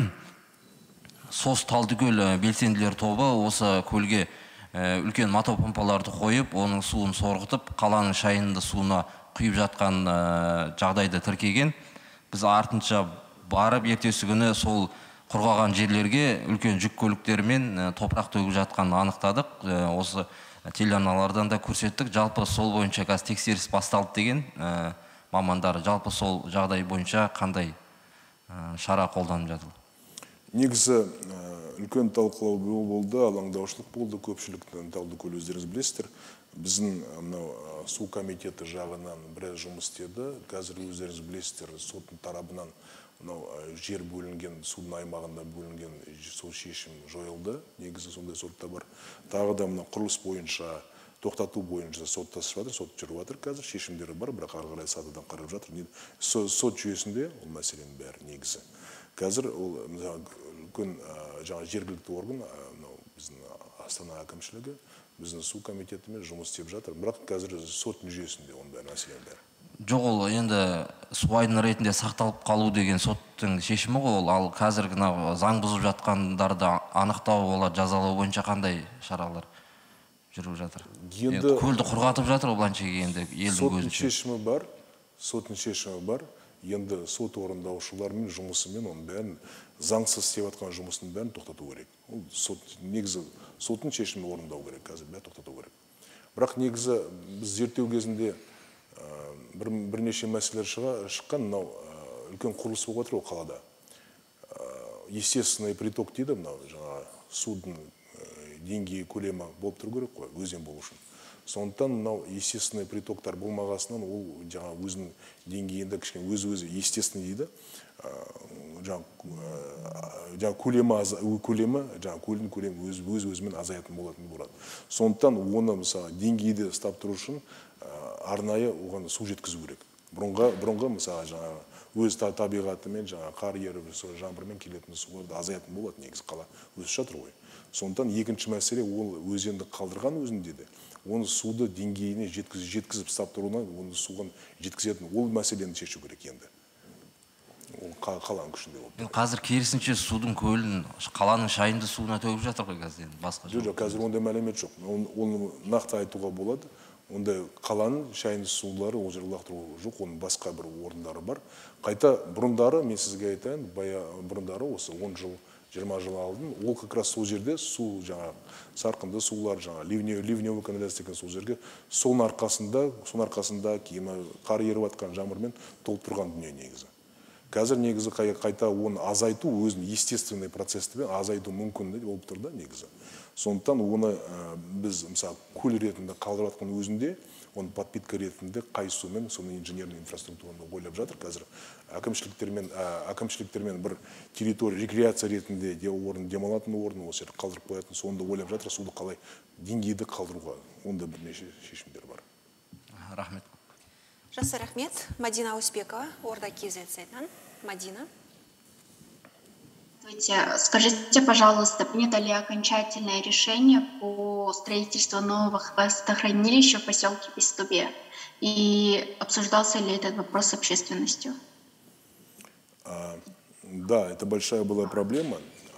Сос Талдыкөл белсенділер тобы осы көлге үлкен мотопомпаларды қойып, оның суын сорғытып, қаланың шайынды суына құйып жатқан жағдайды тіркеген. Біз артынша барып, ертесі күні сол құрғаған жерлерге үлкен жүк көліктермен топырақ төгіп жатқанын анықтадық. Осы телеарналардан да көрсеттік. Жалпы сол бойынша қазір тексеріс басталды деген мамандар. Жалпы сол жағдай бойынша қандай шара қолданып жатыр? Негізі үлкен талқылау болды, алаңдаушылық болды, көпшіліктің Талдыкөл өздеріңіз білесіздер. Біздің су комитеті жағынан біраз жұмыс істеді. Қазір өздеріңіз білесіздер, соттың тарабынан жер бөлінген, судың аймағында бөлінген сол шешім жойылды. Негізі сондай сотта бар. Тағы да құрылыс бойынша, тоқтату бойынша соттасып жатыр, сот жүріп жатыр. Қазір шешімдері бар, бірақ ары қарай сатыдан қарап жатыр. Сот жүйесінде ол мәселенің бәрі негізі. Қазір ол үлкен жаңа жергілікті орган, біздің Астана әкімшілігі, біздің су комитетімен жұмыс істеп жатыр. Бірақ қазір соттың жүйесінде оның бәрі мәселенің бәрі. Жоқ, ол енді су айдыны ретінде сақталып қалу деген соттың шешімі ғой, ал қазіргі заң бұзып жатқандарды анықтау, олар жазалау бойынша қандай шаралар жүріп жатыр? Енді көлді құрғатып жатыр, ол аншеге енді елдің көзінше. Соттың шешімі бар, соттың шешімі бар. Енді сот орындаушылармен жұмысымен оның бәрін, заңсыз істеп жатқан жұмысының бәрін тоқтату керек. Ол негізі соттың шешімі орындау керек, қазір бәрі тоқтату керек. Бірақ негізі біз зерттеу кезінде бірнеше мәселелер шыққан, үлкен құрылыс болып жатыр ол қалада. Естественный приток дейді, жаңа судың деңгейі көлемі болып тұру керек қой, өзен болу үшін. Сондықтан мынау естественный притоктар болмағасынан ол жаңа өзінің деңгейінде кішкене өз-өзі естественный дейді. Жаңа көлемі, жаңа көлдің көлемі өз-өзімен азаятын болатын болады. Сондықтан оны мысалы деңгейді ұстап тұру үшін арнайы оған су жеткізу керек. Бұрынғы мысалы жаңа өз табиғатымен жаңа қар еріп, жаңбырмен келетін суларды азаятын болады, негізі қала өсіп жатыр ғой. Сондықтан екінші мәселе ол өзенді қалдырған өзінде де оны суды деңгейіне жеткізіп ұстап тұруына, оны суға жеткізетін ол мәселені шешу керек енді. Ол қаланың күшінде болып. Қазір керісінше судың көлін қаланың шайынды суына төгіп жатыр ғой қазір енді басқа. Жоқ, қазір ондай мәлімет жоқ. Оны нақты айтуға болады. Ондай қаланың шайынды сулары ол жерге лақтыру жоқ, оның басқа бір орындары бар. Қайта бұрындары, мен сізге айтайын, бұрындары осы он жыл, жиырма жыл алдын, ол как раз сол жерде су жаңа сарқынды сулар, жаңа ливневый канализация деген сол жерге соның арқасында, соның арқасында кейін қар еріп жатқан жаңбырмен толып тұрған дүние негізі. Қазір негізі қайта оны азайту, өзінің естественный процесті азайту мүмкін болып тұр да негізі. Сондықтан оны біз мысалы көл ретінде қалдырып жатқан өзінде, оны подпитка ретінде қай сумен соның инженерный инфраструктураны ойлап жатыр. Қазір әкімшіліктермен бір территория рекреация ретінде орын, демалатын орын, осы жерде қалдырып қоятын, соны ойлап жатыр, суды қалай деңгейді қалдыруға, онда бірнеше шешімдер бар. Рахмет. Жақсы, рахмет. Мадина Успекова, Орда кз сайтынан. Мадина. Скажите, пожалуйста, принято ли окончательное решение по строительству нового хвостохранилища в поселке Бестубе? И обсуждался ли этот вопрос с общественностью? А, да, это большая была проблема.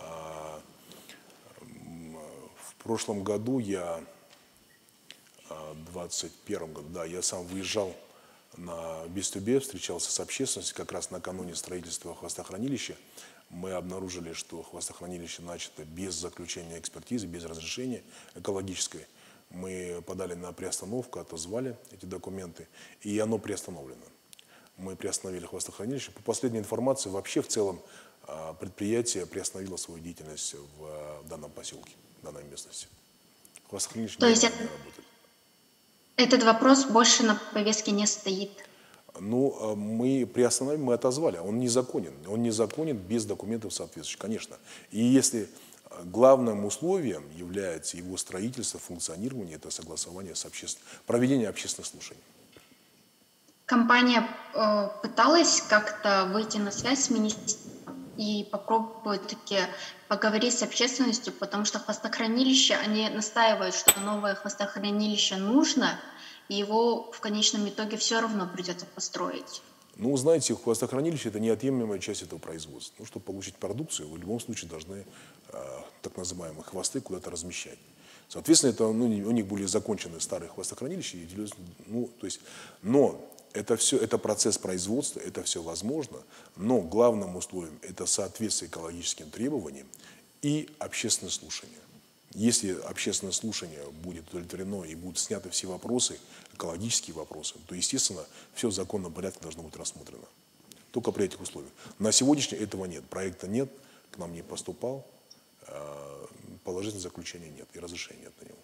В прошлом году я, в двадцать первом году, да, я сам выезжал на Бестубе, встречался с общественностью как раз накануне строительства хвостохранилища. Мы обнаружили, что хвостохранилище начато без заключения экспертизы, без разрешения экологической. Мы подали на приостановку, отозвали эти документы, и оно приостановлено. Мы приостановили хвостохранилище. По последней информации, вообще в целом предприятие приостановило свою деятельность в данном поселке, в данной местности. Хвостохранилище не работает. Этот вопрос больше на повестке не стоит? Ну, мы приостановили, мы отозвали. Он незаконен. Он незаконен без документов соответствующих, конечно. И если главным условием является его строительство, функционирование, это согласование с общественным, проведение общественных слушаний. Компания э, пыталась как-то выйти на связь с министерством и попробовать таки поговорить с общественностью, потому что хвостохранилище, они настаивают, что новое хвостохранилище нужно, и его в конечном итоге все равно придется построить. Ну, знаете, хвостохранилище – это неотъемлемая часть этого производства. Ну, чтобы получить продукцию, вы в любом случае должны э, так называемые хвосты куда-то размещать. Соответственно, это, ну, у них были закончены старые хвостохранилища, ну, то есть, но это все, это процесс производства, это все возможно, но главным условием это соответствие экологическим требованиям и общественное слушание. Если общественное слушание будет удовлетворено и будут сняты все вопросы, экологические вопросы, то, естественно, все в законном порядке должно быть рассмотрено. Только при этих условиях. На сегодняшний этого нет, проекта нет, к нам не поступал, положительного заключения нет и разрешения нет на него.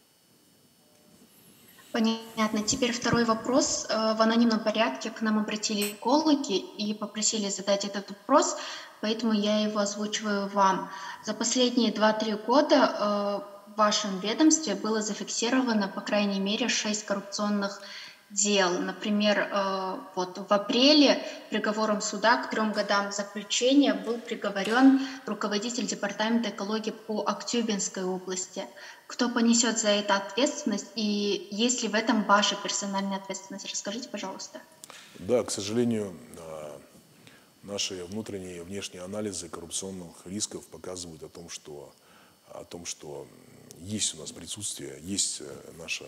Понятно. Теперь второй вопрос. В анонимном порядке к нам обратили экологи и попросили задать этот вопрос, поэтому я его озвучиваю вам. За последние два-три года в вашем ведомстве было зафиксировано, по крайней мере, шесть коррупционных дел. Например, вот в апреле приговором суда к трем годам заключения был приговорен руководитель департамента экологии по Актюбинской области. Кто понесет за это ответственность и есть ли в этом ваша персональная ответственность? Расскажите, пожалуйста. Да, к сожалению, наши внутренние и внешние анализы коррупционных рисков показывают о том, что, о том, что есть у нас присутствие, есть наша,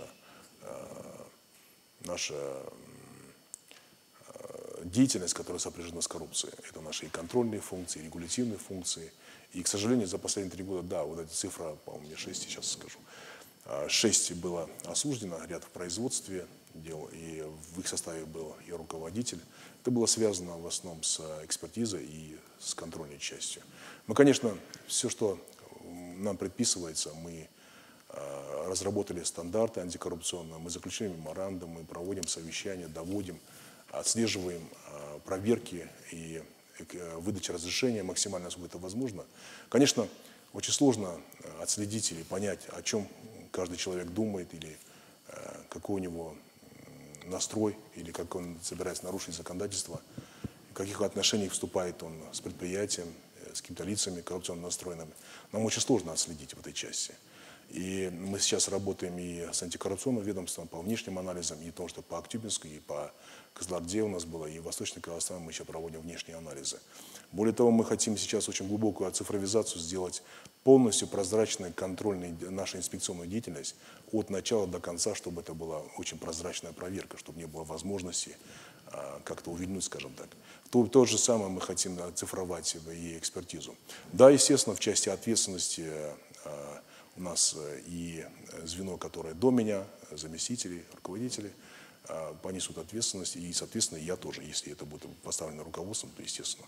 наша деятельность, которая сопряжена с коррупцией. Это наши и контрольные функции, и регулятивные функции. И, к сожалению, за последние три года, да, вот эта цифра, по-моему, шесть, сейчас скажу, шесть было осуждено, ряд в производстве дел, и в их составе был и руководитель. Это было связано в основном с экспертизой и с контрольной частью. Мы, конечно, все, что нам предписывается, мы разработали стандарты антикоррупционные, мы заключили меморандум, мы проводим совещания, доводим, отслеживаем проверки и выдача разрешения максимально, насколько это возможно. Конечно, очень сложно отследить или понять, о чем каждый человек думает, или какой у него настрой, или как он собирается нарушить законодательство, в каких отношениях вступает он с предприятием, с какими-то лицами коррупционно настроенными. Нам очень сложно отследить в этой части. И мы сейчас работаем и с антикоррупционным ведомством по внешним анализам, и то, что по Актюбинску, и по Кызылорде у нас было, и в Восточной Казахстане мы еще проводим внешние анализы. Более того, мы хотим сейчас очень глубокую цифровизацию сделать, полностью прозрачной контрольной нашу инспекционную деятельность от начала до конца, чтобы это была очень прозрачная проверка, чтобы не было возможности а, как-то увильнуть, скажем так. То, то же самое мы хотим цифровать и экспертизу. Да, естественно, в части ответственности а, у нас и звено, которое до меня, заместители, руководители, понесут ответственность, и, соответственно, я тоже, если это будет поставлено руководством, то естественно.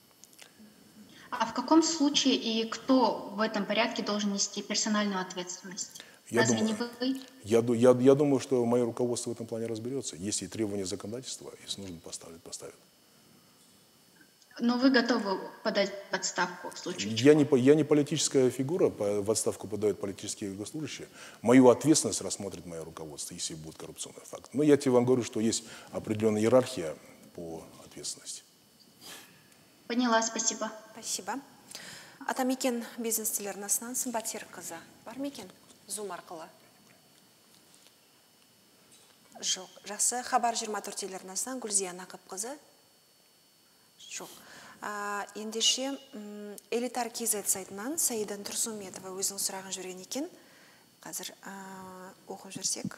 А в каком случае и кто в этом порядке должен нести персональную ответственность? Я Разве думаю, не вы? Я, я, я думаю, что мое руководство в этом плане разберется. Если требования законодательства, если нужно поставить, поставят. Но вы готовы подать в отставку в случае я чего? не, я не политическая фигура, в отставку подают политические госслужащие. Мою ответственность рассмотрит мое руководство, если будет коррупционный факт. Но я тебе вам говорю, что есть определенная иерархия по ответственности. Поняла, спасибо. Спасибо. Атамекен бизнес-телернасынан Сымбатер қызы. Бар ма екен? Зум арқылы. Жоқ. Жақсы. Хабар жиырма төрт телернасынан Гүлзия Нақып қызы. Жоқ. Ендеше Элитар Кизет сайтынан Саидан Тұрсумбетова өзінің сұрағын жүрген екен. Қазір оқып жүрсек.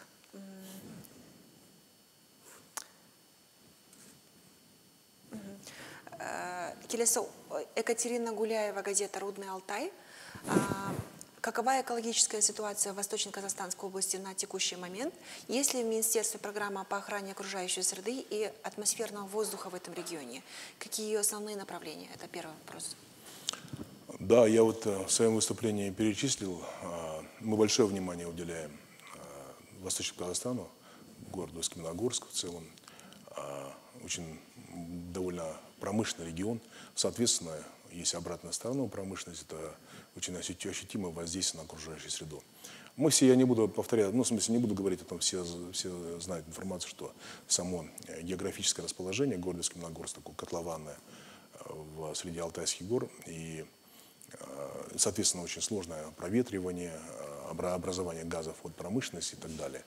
Келесі Екатерина Гуляева, газета «Рудный Алтай». Какова экологическая ситуация в Восточно-Казахстанской области на текущий момент? Есть ли в Министерстве программа по охране окружающей среды и атмосферного воздуха в этом регионе? Какие ее основные направления? Это первый вопрос. Да, я вот в своем выступлении перечислил. Мы большое внимание уделяем Восточному Казахстану, городу Каменногорск в целом. Очень довольно промышленный регион. Соответственно, есть обратная сторона промышленности, это очень ощутимое воздействие на окружающую среду. Мы все, я не буду повторять, ну, в смысле, не буду говорить о том, все, все знают информацию, что само географическое расположение города Каменногорск, такое котлованное в среди Алтайских гор, и, соответственно, очень сложное проветривание, образование газов от промышленности и так далее.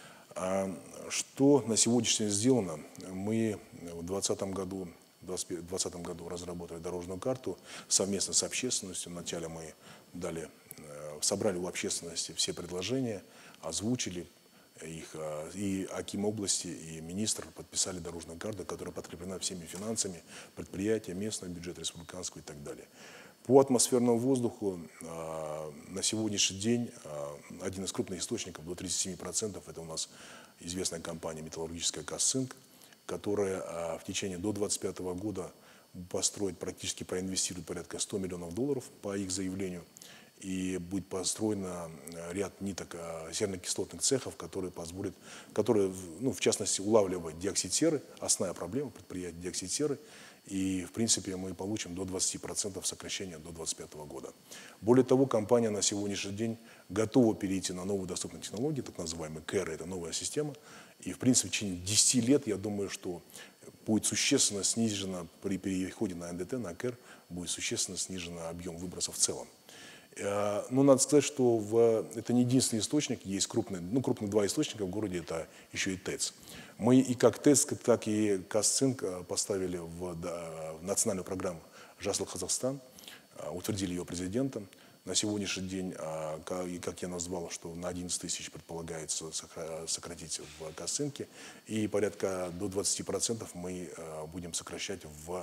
Что на сегодняшний день сделано? Мы в двадцатом году, двадцатом году разработали дорожную карту совместно с общественностью. Вначале мы дали, собрали у общественности все предложения, озвучили их, и Аким области, и министр подписали дорожную карту, которая подкреплена всеми финансами, предприятия, местного бюджета, республиканского и так далее. По атмосферному воздуху на сегодняшний день один из крупных источников, до тридцати семи процентов, это у нас известная компания металлургическая «Казцинк», которая в течение до двадцать пятого года построит, практически проинвестирует порядка ста миллионов долларов по их заявлению. И будет построено ряд ниток серно-кислотных цехов, которые позволят, которые, ну, в частности, улавливать диоксид серы, основная проблема предприятия диоксид серы. И, в принципе, мы получим до двадцати процентов сокращения до двадцать пятого года. Более того, компания на сегодняшний день готова перейти на новые доступные технологии, так называемые кэр, это новая система. И, в принципе, в течение десяти лет, я думаю, что будет существенно снижено при переходе на эн дэ тэ, на кэр, будет существенно снижен объем выбросов в целом. Но надо сказать, что в, это не единственный источник, есть крупные, ну, крупных два источника в городе, это еще и ТЭЦ. Мы и как ТЭЦ, так и Казцинк поставили в, да, в национальную программу «Жасыл Казахстан», утвердили ее президентом. На сегодняшний день, как я назвал, что на одиннадцать тысяч предполагается сократить в Казцинке, и порядка до двадцати процентов мы будем сокращать в,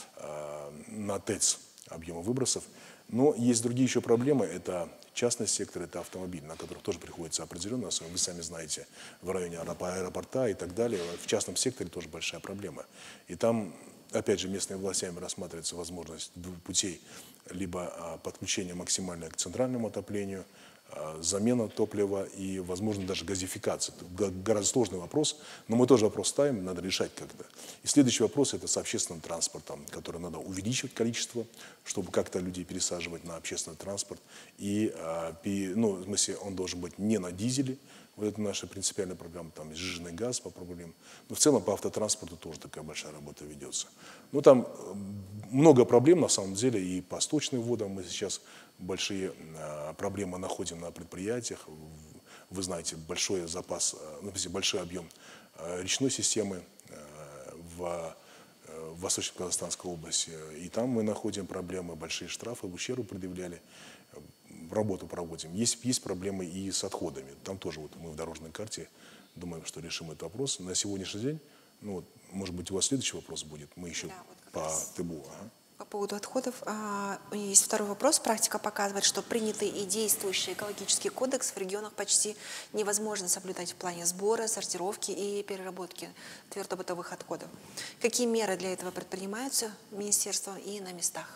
на ТЭЦ объемы выбросов. Но есть другие еще проблемы, это частный сектор, это автомобиль, на которых тоже приходится определенно, вы сами знаете, в районе аэропорта и так далее. В частном секторе тоже большая проблема. И там, опять же, местными властями рассматривается возможность двух путей, либо подключение максимальное к центральному отоплению, замена топлива и, возможно, даже газификация. Это гораздо сложный вопрос, но мы тоже вопрос ставим, надо решать как-то. И следующий вопрос – это с общественным транспортом, который надо увеличивать количество, чтобы как-то людей пересаживать на общественный транспорт. И, ну, в смысле, он должен быть не на дизеле, вот это наша принципиальная проблема, там есть сжиженный газ по проблемам. Но в целом по автотранспорту тоже такая большая работа ведется. Ну, там много проблем на самом деле, и по сточным водам мы сейчас большие а, проблемы находим на предприятиях. Вы знаете, большой запас, ну, большой объем а, речной системы а, в, в Восточно-Казахстанской области. И там мы находим проблемы, большие штрафы, ущерб предъявляли. Работу проводим. Есть, есть проблемы и с отходами. Там тоже вот мы в дорожной карте думаем, что решим этот вопрос. На сегодняшний день, ну, вот, может быть, у вас следующий вопрос будет. Мы еще да, вот по ТЭБу. Ага. По поводу отходов, а, есть второй вопрос. Практика показывает, что принятый и действующий экологический кодекс в регионах почти невозможно соблюдать в плане сбора, сортировки и переработки твердобытовых отходов. Какие меры для этого предпринимаются министерством и на местах?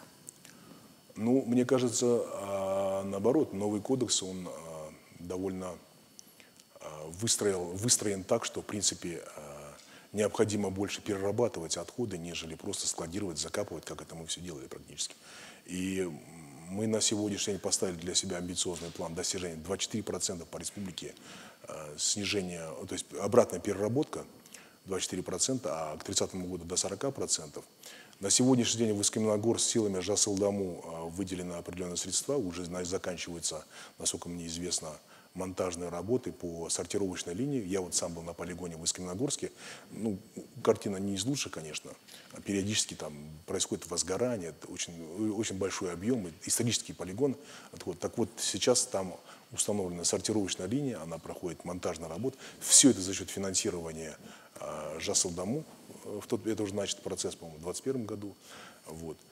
Ну, мне кажется, наоборот, новый кодекс, он довольно выстроил, выстроен так, что, в принципе, необходимо больше перерабатывать отходы, нежели просто складировать, закапывать, как это мы все делали практически. И мы на сегодняшний день поставили для себя амбициозный план достижения двадцати четырёх процентов по республике снижения, то есть обратная переработка двадцать четыре процента, а к тридцатому году до сорока процентов. На сегодняшний день в Каменногорск силами Жасылдаму выделены определенные средства, уже заканчиваются, насколько мне известно, монтажные работы по сортировочной линии. Я вот сам был на полигоне в Каменногорске. Ну, картина не из лучших, конечно. Периодически там происходит возгорание, это очень, очень большой объем, исторический полигон. Вот, так вот, сейчас там установлена сортировочная линия, она проходит монтажную работу. Все это за счет финансирования э, Жасылдаму. Это уже начат процесс, по-моему, в двадцать первом году. Вот.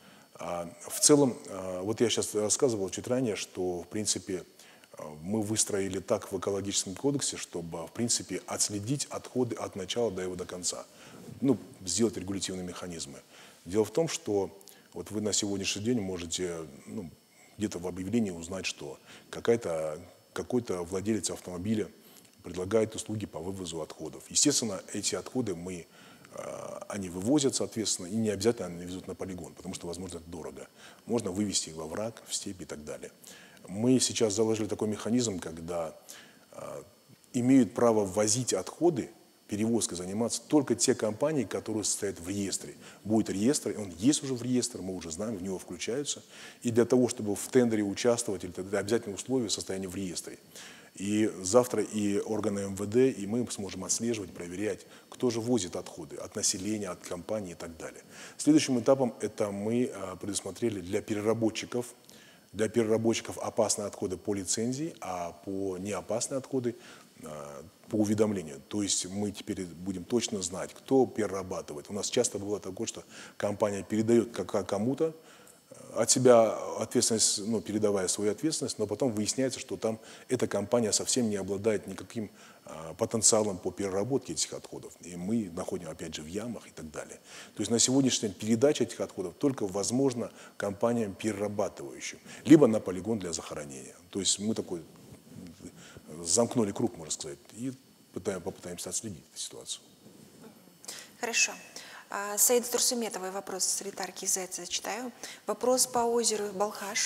В целом, вот я сейчас рассказывал чуть ранее, что, в принципе, мы выстроили так в экологическом кодексе, чтобы, в принципе, отследить отходы от начала до его до конца. Ну, сделать регулятивные механизмы. Дело в том, что вот вы на сегодняшний день можете, ну, где-то в объявлении узнать, что какая-то, какой-то владелец автомобиля предлагает услуги по вывозу отходов. Естественно, эти отходы мы, они вывозят, соответственно, и не обязательно они везут на полигон, потому что, возможно, это дорого. Можно вывезти их во враг, в степь и так далее. Мы сейчас заложили такой механизм, когда э, имеют право ввозить отходы, перевозкой заниматься только те компании, которые состоят в реестре. Будет реестр, он есть уже в реестре, мы уже знаем, в него включаются. И для того, чтобы в тендере участвовать, это обязательное условие состояния в реестре. И завтра и органы эм вэ дэ, и мы сможем отслеживать, проверять, кто же возит отходы от населения, от компаний и так далее. Следующим этапом это мы э, предусмотрели для переработчиков, Для переработчиков опасные отходы по лицензии, а по неопасные отходы по уведомлению. То есть мы теперь будем точно знать, кто перерабатывает. У нас часто было такое, что компания передает кому-то от себя ответственность, ну, передавая свою ответственность, но потом выясняется, что там эта компания совсем не обладает никаким а, потенциалом по переработке этих отходов. И мы находим, опять же, в ямах и так далее. То есть на сегодняшний день передача этих отходов только возможна компаниям перерабатывающим, либо на полигон для захоронения. То есть мы такой замкнули круг, можно сказать, и пытаем, попытаемся отследить эту ситуацию. Хорошо. Саида Турсуметовой вопрос с риторики Зайца читаю. Вопрос по озеру Балхаш.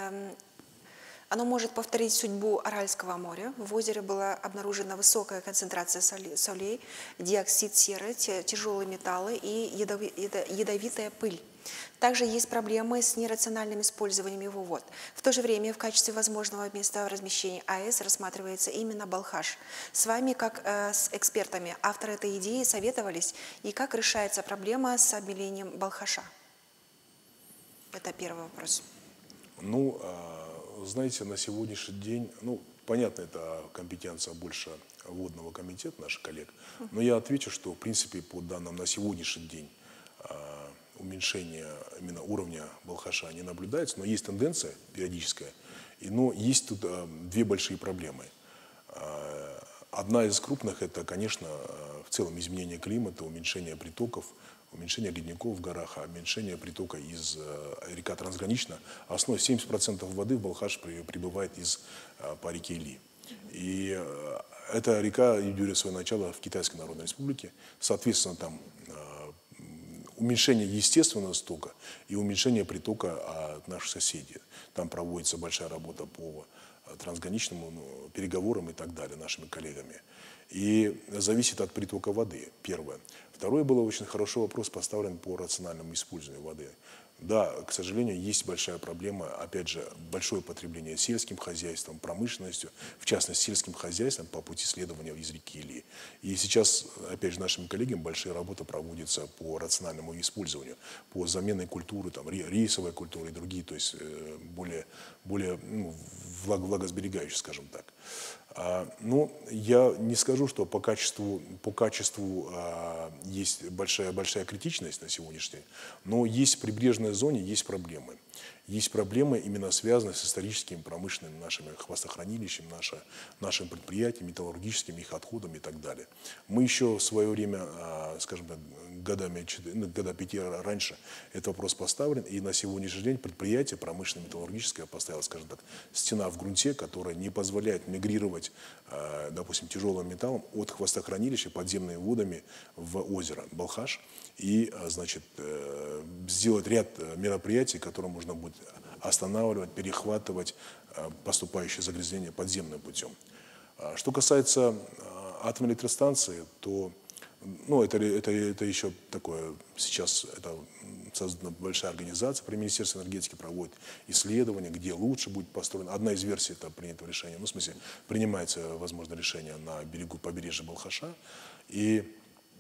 Оно может повторить судьбу Аральского моря. В озере была обнаружена высокая концентрация солей, диоксид серы, тяжелые металлы и ядовитая пыль. Также есть проблемы с нерациональным использованием его вод. В то же время в качестве возможного места размещения АЭС рассматривается именно Балхаш. С вами, как э, с экспертами, авторы этой идеи советовались, и как решается проблема с обмелением Балхаша? Это первый вопрос. Ну, знаете, на сегодняшний день, ну, понятно, это компетенция больше водного комитета наших коллег, но я отвечу, что, в принципе, по данным на сегодняшний день, уменьшение именно уровня Балхаша не наблюдается, но есть тенденция периодическая, и, но есть тут а, две большие проблемы. А, одна из крупных – это, конечно, в целом изменение климата, уменьшение притоков, уменьшение ледников в горах, а уменьшение притока из а, река трансгранична. Основной семьдесят процентов воды в Балхаш при, прибывает из, а, по реке Или. И а, эта река идет свое начало в Китайской Народной Республике, соответственно, там уменьшение естественного стока и уменьшение притока от наших соседей. Там проводится большая работа по трансграничным, ну, переговорам и так далее нашими коллегами. И зависит от притока воды, первое. Второе, был очень хороший вопрос поставлен по рациональному использованию воды. Да, к сожалению, есть большая проблема, опять же, большое потребление сельским хозяйством, промышленностью, в частности, сельским хозяйством по пути следования из реки Или. И сейчас, опять же, нашими коллегами большая работа проводится по рациональному использованию, по замене культуры, там, рисовой культуры и другие, то есть более, более ну, влагосберегающие, скажем так. А, ну, я не скажу, что по качеству, по качеству а, есть большая, большая критичность на сегодняшний день, но есть в прибрежной зоне есть проблемы. Есть проблемы, именно связанные с историческими, промышленными нашими хвостохранилищами, наше, нашим предприятием, металлургическими, их отходами и так далее. Мы еще в свое время, скажем так, годами, года пяти раньше этот вопрос поставлен, и на сегодняшний день предприятие промышленно-металлургическое поставило, скажем так, стена в грунте, которая не позволяет мигрировать, допустим, тяжелым металлом от хвостохранилища подземными водами в озеро Балхаш и, значит, сделать ряд мероприятий, которые можно будет останавливать, перехватывать поступающее загрязнение подземным путем. Что касается атомной электростанции, то ну, это, это, это еще такое, сейчас это создана большая организация при Министерстве энергетики, проводит исследования, где лучше будет построено. Одна из версий это принятого решения, ну, в смысле, принимается, возможно, решение на берегу побережья Балхаша. И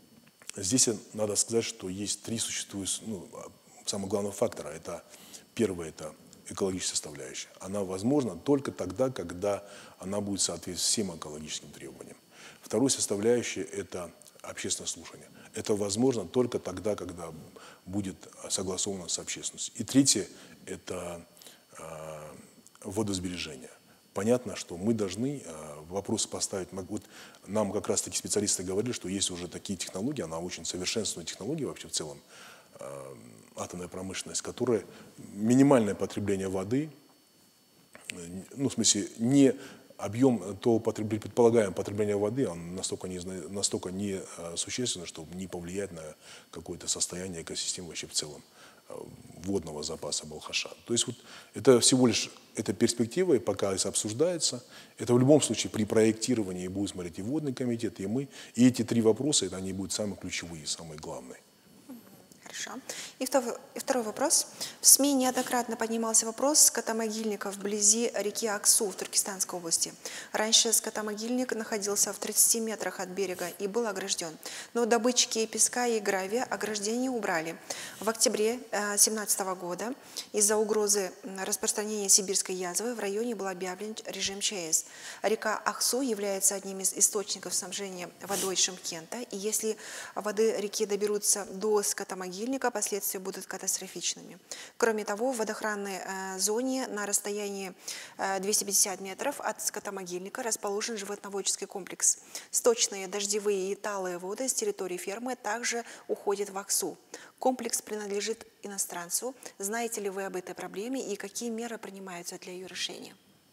здесь надо сказать, что есть три существующих, ну, самого главного фактора. Это первое, это экологическая составляющая. Она возможна только тогда, когда она будет соответствовать всем экологическим требованиям. Второй составляющей – это общественное слушание. это возможно только тогда, когда будет согласовано с общественностью. И третье – это э, водосбережение. Понятно, что мы должны э, вопрос поставить. Вот нам как раз таки специалисты говорили, что есть уже такие технологии, она очень совершенственная технология вообще в целом, э, атомная промышленность, которая минимальное потребление воды, э, ну в смысле не объем, то потреб... предполагаемое потребление воды, он настолько не, настолько не существенно, чтобы не повлиять на какое-то состояние экосистемы вообще в целом водного запаса Балхаша. То есть вот это всего лишь эта перспектива, и пока это обсуждается, это в любом случае при проектировании будет смотреть и водный комитет, и мы, и эти три вопроса, это они будут самые ключевые, самые главные. Хорошо. И второй, и второй вопрос. В СМИ неоднократно поднимался вопрос скотомогильника вблизи реки Аксу в Туркестанской области. Раньше скотомогильник находился в тридцати метрах от берега и был огражден. Но добытчики песка и гравия ограждение убрали. В октябре две тысячи семнадцатого года из-за угрозы распространения сибирской язвы в районе был объявлен режим ЧС. Река Аксу является одним из источников снабжения водой Шымкента. И если воды реки доберутся до скотомогильника, последствия будут катастрофичными. Кроме того, в водоохранной э, зоне на расстоянии э, двухсот пятидесяти метров от скотомогильника расположен животноводческий комплекс. Сточные, дождевые и талые воды с территории фермы также уходят в Аксу. Комплекс принадлежит иностранцу. Знаете ли вы об этой проблеме и какие меры принимаются для ее решения?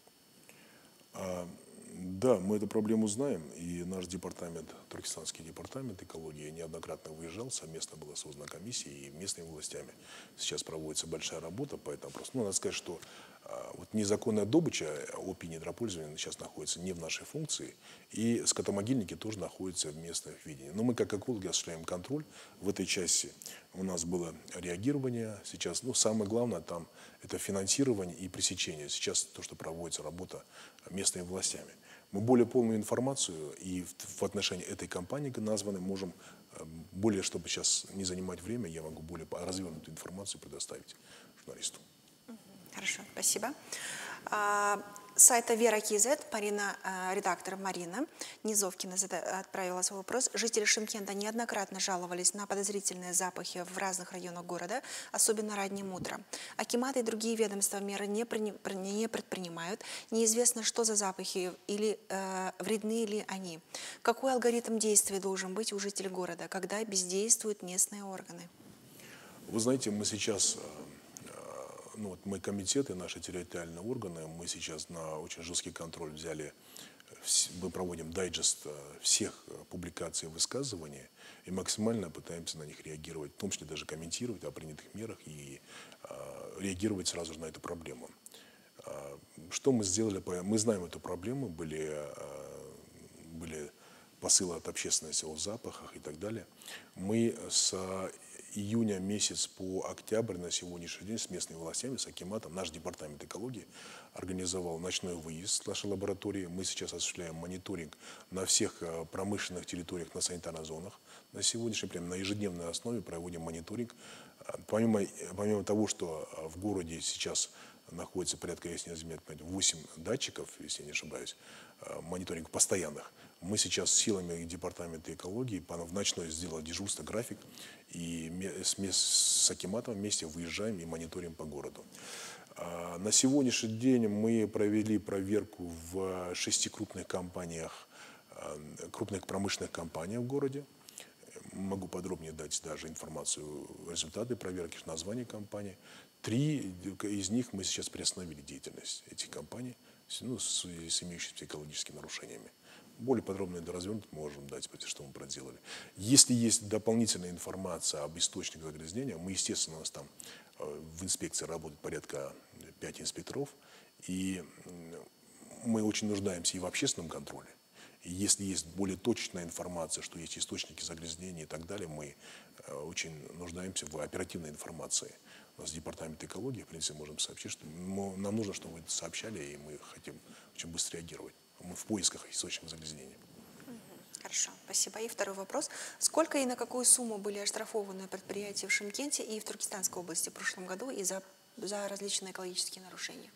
Да, мы эту проблему знаем, и наш департамент, Туркестанский департамент экологии неоднократно выезжал, совместно была создана комиссия и местными властями. Сейчас проводится большая работа по этому вопросу. Ну, надо сказать, что а, вот незаконная добыча опий недропользования сейчас находится не в нашей функции, и скотомогильники тоже находятся в местных видениях. Но мы, как экологи, осуществляем контроль. В этой части у нас было реагирование. Сейчас, ну, самое главное там это финансирование и пресечение. Сейчас то, что проводится работа местными властями. Мы более полную информацию и в, в отношении этой компании названной можем, более, чтобы сейчас не занимать время, я могу более развернутую информацию предоставить журналисту. Хорошо, спасибо. С сайта Вера Кизет, Марина, редактор Марина Низовкина отправила свой вопрос. Жители Шымкента неоднократно жаловались на подозрительные запахи в разных районах города, особенно ранним утром. Акиматы и другие ведомства меры не, не предпринимают. Неизвестно, что за запахи или э, вредны ли они. Какой алгоритм действий должен быть у жителей города, когда бездействуют местные органы? Вы знаете, мы сейчас... Ну, вот мы комитеты, наши территориальные органы, мы сейчас на очень жесткий контроль взяли, мы проводим дайджест всех публикаций и высказываний и максимально пытаемся на них реагировать, в том числе даже комментировать о принятых мерах и э, реагировать сразу же на эту проблему. Э, что мы сделали? Мы знаем эту проблему, были, э, были посылы от общественности о запахах и так далее. Мы с июня месяц по октябрь на сегодняшний день с местными властями, с акиматом, наш департамент экологии организовал ночной выезд с нашей лаборатории. Мы сейчас осуществляем мониторинг на всех промышленных территориях, на санитарных зонах. На сегодняшний день на ежедневной основе проводим мониторинг. Помимо, помимо того, что в городе сейчас находится порядка, если не изменять, восемь датчиков, если я не ошибаюсь, мониторинг постоянных. Мы сейчас силами департамента экологии в ночной сделали дежурство, график, и с, с акиматом вместе выезжаем и мониторим по городу. На сегодняшний день мы провели проверку в шести крупных компаниях, крупных промышленных компаниях в городе. Могу подробнее дать даже информацию, результаты проверки, название компании. Три из них мы сейчас приостановили деятельность этих компаний, ну, с, с имеющимися экологическими нарушениями. Более подробно это развернуть можем дать, что мы проделали. Если есть дополнительная информация об источниках загрязнения, мы, естественно, у нас там в инспекции работает порядка пяти инспекторов, и мы очень нуждаемся и в общественном контроле. И если есть более точная информация, что есть источники загрязнения и так далее, мы очень нуждаемся в оперативной информации. У нас департамент экологии, в принципе, можем сообщить, что мы, нам нужно, чтобы вы это сообщали, и мы хотим очень быстро реагировать. Мы в поисках источников загрязнения. Хорошо, спасибо. И второй вопрос. Сколько и на какую сумму были оштрафованы предприятия в Шымкенте и в Туркестанской области в прошлом году и за, за различные экологические нарушения?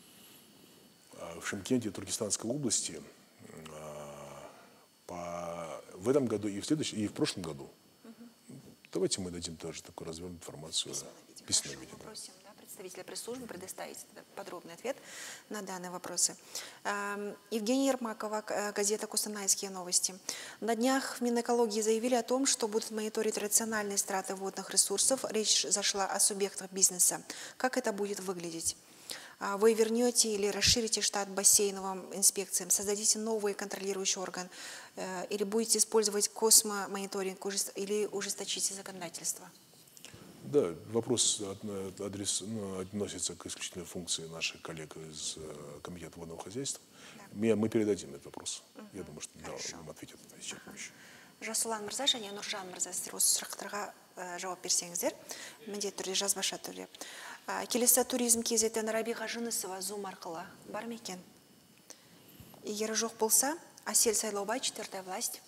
В Шымкенте и Туркестанской области по, в этом году и в следующем, и в прошлом году, угу. Давайте мы дадим тоже такую развернутую информацию в письменном виде. Просим да, представителя пресс-службы предоставить подробный ответ на данные вопросы. Евгения Ермакова, газета «Кустанайские новости». На днях в Минэкологии заявили о том, что будут мониторить рациональные страты водных ресурсов. Речь зашла о субъектах бизнеса. Как это будет выглядеть? Вы вернете или расширите штат бассейновым инспекциям, создадите новый контролирующий орган или будете использовать космомониторинг или ужесточите законодательство? Да, вопрос адрес, ну, относится к исключительной функции наших коллег из Комитета водного хозяйства. Да. Мы передадим этот вопрос. Угу. Я думаю, что да, вам ответят исчерпывающе. Жасулан Мырза және Нұржан Мырза сіздер осы сұрақтарға жауап берсеңіздер. Міндетті түрде жазбаша түрде. Келесі туризм кезетін Рабиға Жынысова Zoom арқылы бар ма екен? Егер жоқ болса, Асель Сайлаубай, четвертая власть.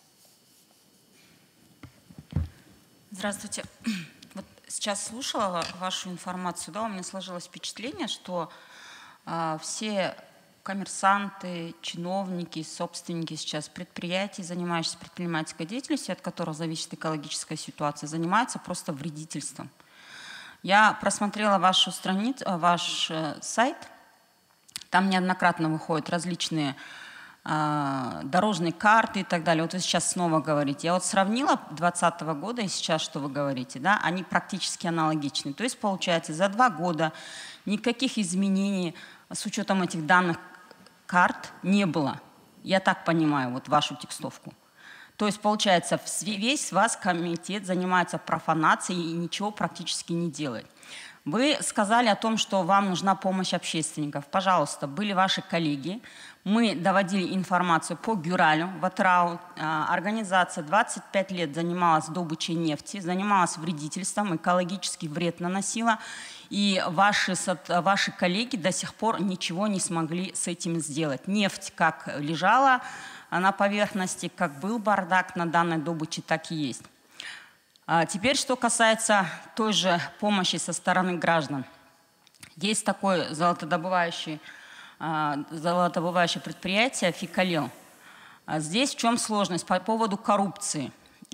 Здравствуйте. Вот сейчас слушала вашу информацию, да, у меня сложилось впечатление, что а, все коммерсанты, чиновники, собственники сейчас предприятий, занимающиеся предпринимательской деятельностью, от которых зависит экологическая ситуация, занимаются просто вредительством. Я просмотрела вашу страницу, ваш сайт, там неоднократно выходят различные э, дорожные карты и так далее. Вот вы сейчас снова говорите. Я вот сравнила двадцатого года и сейчас, что вы говорите, да, они практически аналогичны. То есть, получается, за два года никаких изменений с учетом этих данных карт не было. Я так понимаю вот вашу текстовку. То есть, получается, весь ваш комитет занимается профанацией и ничего практически не делает. Вы сказали о том, что вам нужна помощь общественников. Пожалуйста, были ваши коллеги. Мы доводили информацию по Гюралю, Ватрау. Организация двадцать пять лет занималась добычей нефти, занималась вредительством, экологический вред наносила. И ваши, ваши коллеги до сих пор ничего не смогли с этим сделать. Нефть как лежала на поверхности, как был бардак на данной добыче, так и есть. А теперь, что касается той же помощи со стороны граждан. Есть такое золотодобывающее, золотодобывающее предприятие «Фикалил». Здесь в чем сложность? По поводу коррупции.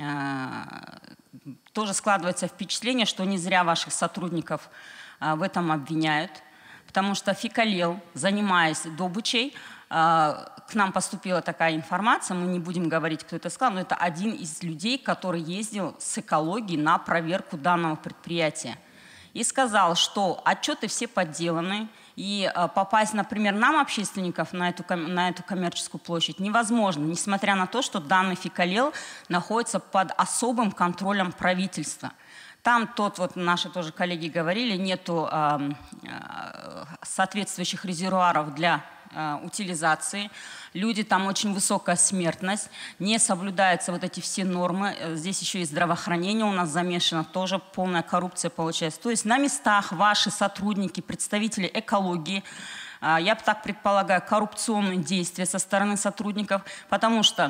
Тоже складывается впечатление, что не зря ваших сотрудников в этом обвиняют, потому что «Фикалил», занимаясь добычей, к нам поступила такая информация, мы не будем говорить, кто это сказал, но это один из людей, который ездил с экологией на проверку данного предприятия. И сказал, что отчеты все подделаны, и попасть, например, нам, общественников, на эту, на эту коммерческую площадь невозможно, несмотря на то, что данный «Фикалил» находится под особым контролем правительства. Там тот, вот наши тоже коллеги говорили, нету э, э, соответствующих резервуаров для э, утилизации. Люди, там очень высокая смертность, не соблюдаются вот эти все нормы. Здесь еще и здравоохранение у нас замешано, тоже полная коррупция получается. То есть на местах ваши сотрудники, представители экологии, э, я так предполагаю, коррупционные действия со стороны сотрудников, потому что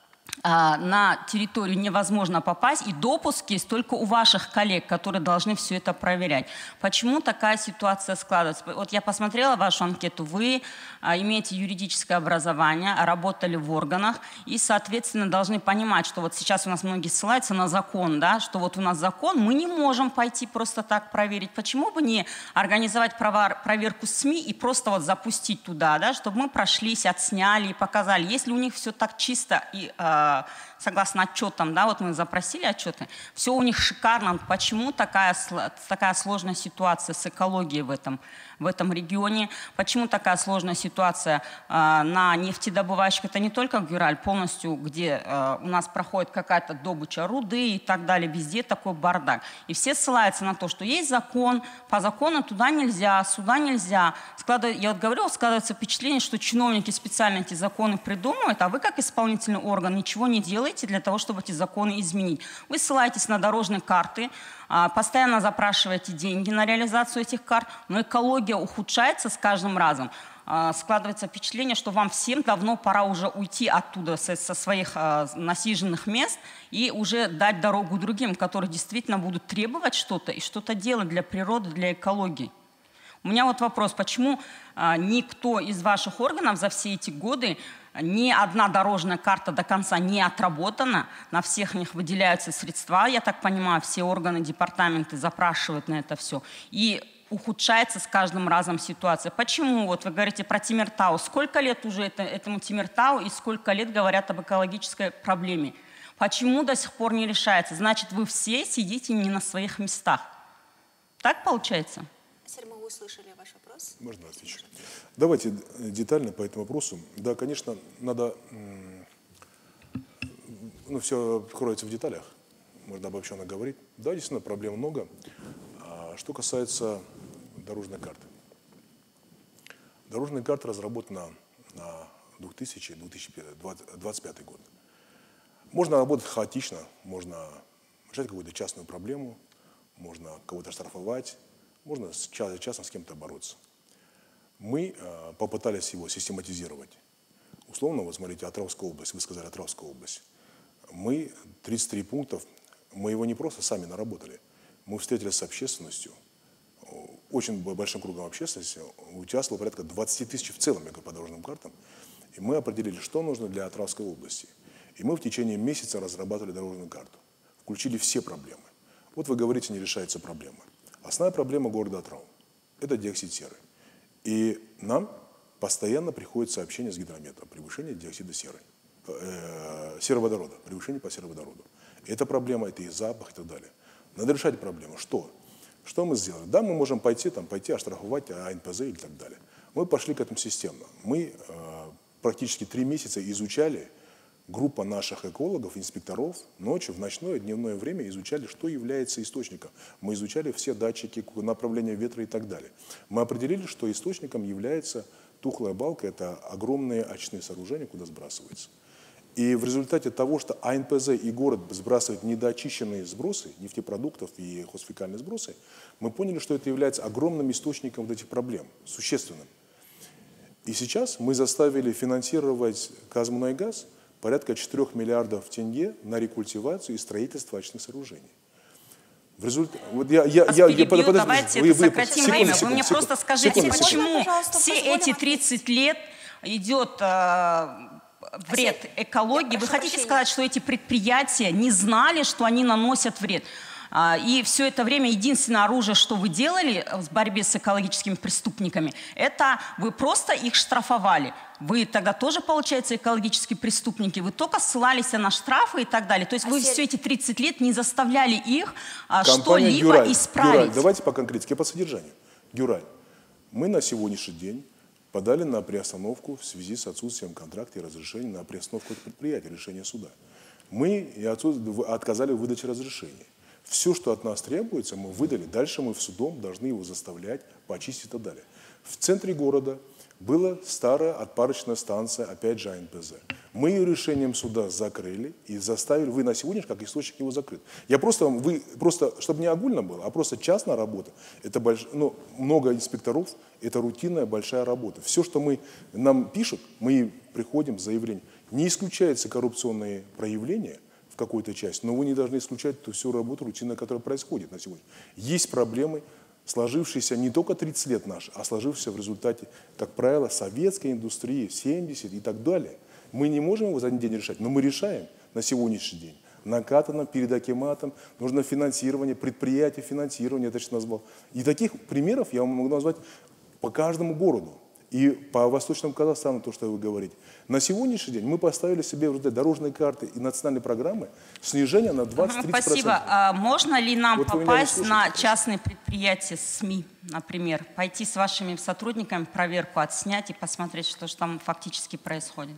на территорию невозможно попасть, и допуск есть только у ваших коллег, которые должны все это проверять. Почему такая ситуация складывается? Вот я посмотрела вашу анкету, вы имеете юридическое образование, работали в органах, и, соответственно, должны понимать, что вот сейчас у нас многие ссылаются на закон, да, что вот у нас закон, мы не можем пойти просто так проверить. Почему бы не организовать проверку СМИ и просто вот запустить туда, да, чтобы мы прошлись, отсняли и показали. Если у них все так чисто и согласно отчетам, да, вот мы запросили отчеты, все у них шикарно. Почему такая, такая сложная ситуация с экологией в этом, в этом регионе? Почему такая сложная ситуация э, на нефтедобывающих? Это не только Гюраль, полностью, где э, у нас проходит какая-то добыча руды и так далее, везде такой бардак. И все ссылаются на то, что есть закон, по закону туда нельзя, сюда нельзя. Складывает, я вот говорю, складывается впечатление, что чиновники специально эти законы придумывают, а вы как исполнительный орган ничего не делаете для того, чтобы эти законы изменить. Вы ссылаетесь на дорожные карты, постоянно запрашиваете деньги на реализацию этих карт, но экология ухудшается с каждым разом. Складывается впечатление, что вам всем давно пора уже уйти оттуда, со своих насиженных мест, и уже дать дорогу другим, которые действительно будут требовать что-то и что-то делать для природы, для экологии. У меня вот вопрос, почему никто из ваших органов за все эти годы ни одна дорожная карта до конца не отработана, на всех них выделяются средства, я так понимаю, все органы, департаменты запрашивают на это все. И ухудшается с каждым разом ситуация. Почему? Вот вы говорите про Тимиртау. Сколько лет уже это, этому Тимиртау и сколько лет говорят об экологической проблеме? Почему до сих пор не решается? Значит, вы все сидите не на своих местах. Так получается? Мы услышали ваш вопрос. Можно отвечу? Давайте детально по этому вопросу. Да, конечно, надо... Ну, все кроется в деталях. Можно обобщенно говорить. Да, действительно, проблем много. А что касается дорожной карты. Дорожная карта разработана на две тысячи двадцать пятый год. Можно работать хаотично, можно решать какую-то частную проблему, можно кого-то штрафовать, можно частно с кем-то бороться. Мы э, попытались его систематизировать. Условно, вот смотрите, Атырауская область, вы сказали Атырауская область. Мы тридцать три пунктов, мы его не просто сами наработали, мы встретились с общественностью, очень большим кругом общественности, участвовало порядка двадцати тысяч в целом по дорожным картам, и мы определили, что нужно для Атыраускай области. И мы в течение месяца разрабатывали дорожную карту, включили все проблемы. Вот вы говорите, не решается проблема. Основная проблема города Атырау – это диоксид серы. И нам постоянно приходит сообщение с гидрометра о превышении диоксида серы, э, сероводорода, превышение по сероводороду. Это проблема, это и запах и так далее. Надо решать проблему. Что? Что мы сделали? Да, мы можем пойти, там, пойти оштрафовать А Н П З и так далее. Мы пошли к этому системно. Мы э, практически три месяца изучали, группа наших экологов, инспекторов, ночью, в ночное, дневное время изучали, что является источником. Мы изучали все датчики, направления ветра и так далее. Мы определили, что источником является тухлая балка, это огромные очные сооружения, куда сбрасывается. И в результате того, что А Н П З и город сбрасывают недоочищенные сбросы, нефтепродуктов и хозфекальные сбросы, мы поняли, что это является огромным источником вот этих проблем, существенным. И сейчас мы заставили финансировать Казмунайгаз порядка четырёх миллиардов тенге на рекультивацию и строительство очных сооружений. В результате... Вот я, я, я, я, перебью, подожди, давайте вы, это вы, сократим секунду, время. секунду, Вы мне секунду, просто скажите, секунду, почему секунду. все эти тридцать лет идет э, вред экологии? Вы хотите сказать, что эти предприятия не знали, что они наносят вред? И все это время единственное оружие, что вы делали в борьбе с экологическими преступниками, это вы просто их штрафовали. Вы тогда тоже, получается, экологические преступники. Вы только ссылались на штрафы и так далее. То есть вы все эти тридцать лет не заставляли их что-либо исправить. Гюраль, давайте по конкретике, по содержанию. Гюраль, мы на сегодняшний день подали на приостановку в связи с отсутствием контракта и разрешения на приостановку предприятия, решения суда. Мы отказали в выдаче разрешения. Все, что от нас требуется, мы выдали. Дальше мы в судом должны его заставлять, почистить и так далее. В центре города была старая отпарочная станция, опять же А Н П З. Мы ее решением суда закрыли и заставили, вы на сегодня как источник его закрыт. Я просто, вы, просто, чтобы не огульно было, а просто частная работа. Это больш, ну, много инспекторов, это рутинная большая работа. Все, что мы, нам пишут, мы приходим с заявлением. Не исключаются коррупционные проявления в какой-то части, но вы не должны исключать ту всю работу рутинную, которая происходит на сегодня. Есть проблемы, сложившиеся не только тридцать лет наши, а сложившиеся в результате, как правило, советской индустрии, семьдесят и так далее. Мы не можем его за один день решать, но мы решаем на сегодняшний день. Накатанным перед акиматом нужно финансирование, предприятие финансирование, это что назвал. И таких примеров я могу назвать по каждому городу. И по Восточному Казахстану, то, что вы говорите. На сегодняшний день мы поставили себе уже дорожные карты и национальные программы снижение на двадцать-тридцать процентов. Спасибо. А можно ли нам вот попасть на частные предприятия СМИ, например, пойти с вашими сотрудниками проверку отснять и посмотреть, что же там фактически происходит?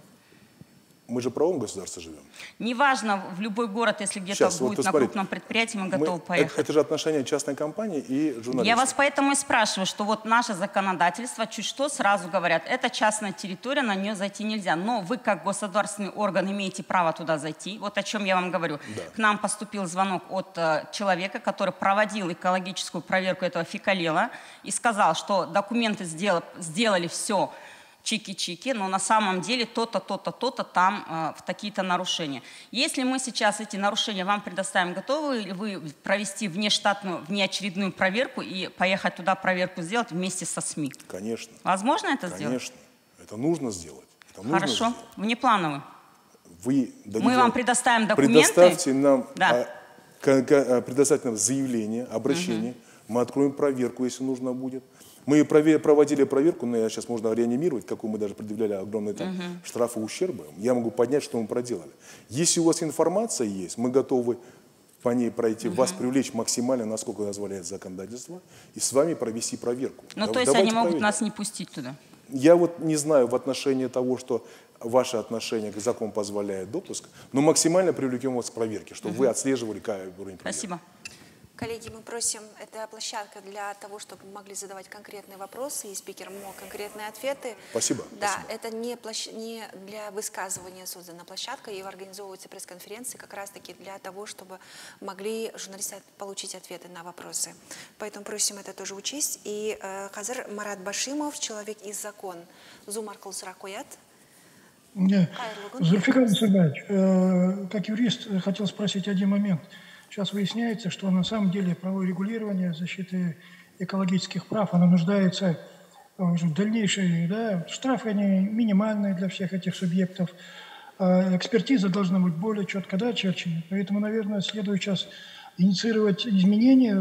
Мы же в правом государстве живем. Неважно, в любой город, если где-то будет вот, на смотрите, крупном предприятии, мы готовы мы, поехать. Это, это же отношения частной компании и журналистов. Я вас поэтому и спрашиваю, что вот наше законодательство чуть что сразу говорят, это частная территория, на нее зайти нельзя. Но вы как государственный орган имеете право туда зайти. Вот о чем я вам говорю. Да. К нам поступил звонок от э, человека, который проводил экологическую проверку этого фекалела и сказал, что документы сделали, сделали все чики-чики, но на самом деле то-то, то-то, то-то там э, в такие-то нарушения. Если мы сейчас эти нарушения вам предоставим, готовы ли вы провести внештатную, внеочередную проверку и поехать туда проверку сделать вместе со СМИ? Конечно. Возможно это Конечно. сделать? Конечно. Это нужно сделать. Хорошо, внеплановый. Вы Мы вам предоставим документы. Предоставьте нам, да. а, предоставьте нам заявление, обращение. Угу. Мы откроем проверку, если нужно будет. Мы проводили проверку, но я сейчас можно реанимировать, какую мы даже предъявляли огромные там, угу. штрафы, ущербы. Я могу поднять, что мы проделали. Если у вас информация есть, мы готовы по ней пройти, угу. вас привлечь максимально, насколько позволяет законодательство, и с вами провести проверку. Ну, то есть они могут проверить. Нас не пустить туда? Я вот не знаю в отношении того, что ваше отношение к закону позволяет допуск, но максимально привлекем вас к проверке, чтобы угу. вы отслеживали уровень проверки. Спасибо. Коллеги, мы просим, это площадка для того, чтобы мы могли задавать конкретные вопросы, и спикер мог конкретные ответы. Спасибо. Да, спасибо. это не, площ... не для высказывания создана площадка, и организовываются пресс-конференции как раз-таки для того, чтобы могли журналисты получить ответы на вопросы. Поэтому просим это тоже учесть. И э, Хазар Марат Башимов, человек из закон, Зум аркылы сұрақ қояды. Зульфикар Насырбаевич, э, как юрист, хотел спросить один момент. Сейчас выясняется, что на самом деле правовое регулирование защиты экологических прав, оно нуждается в дальнейшей, да, штрафы они минимальные для всех этих субъектов, а экспертиза должна быть более четко, да, очерчена. Поэтому, наверное, следует сейчас инициировать изменения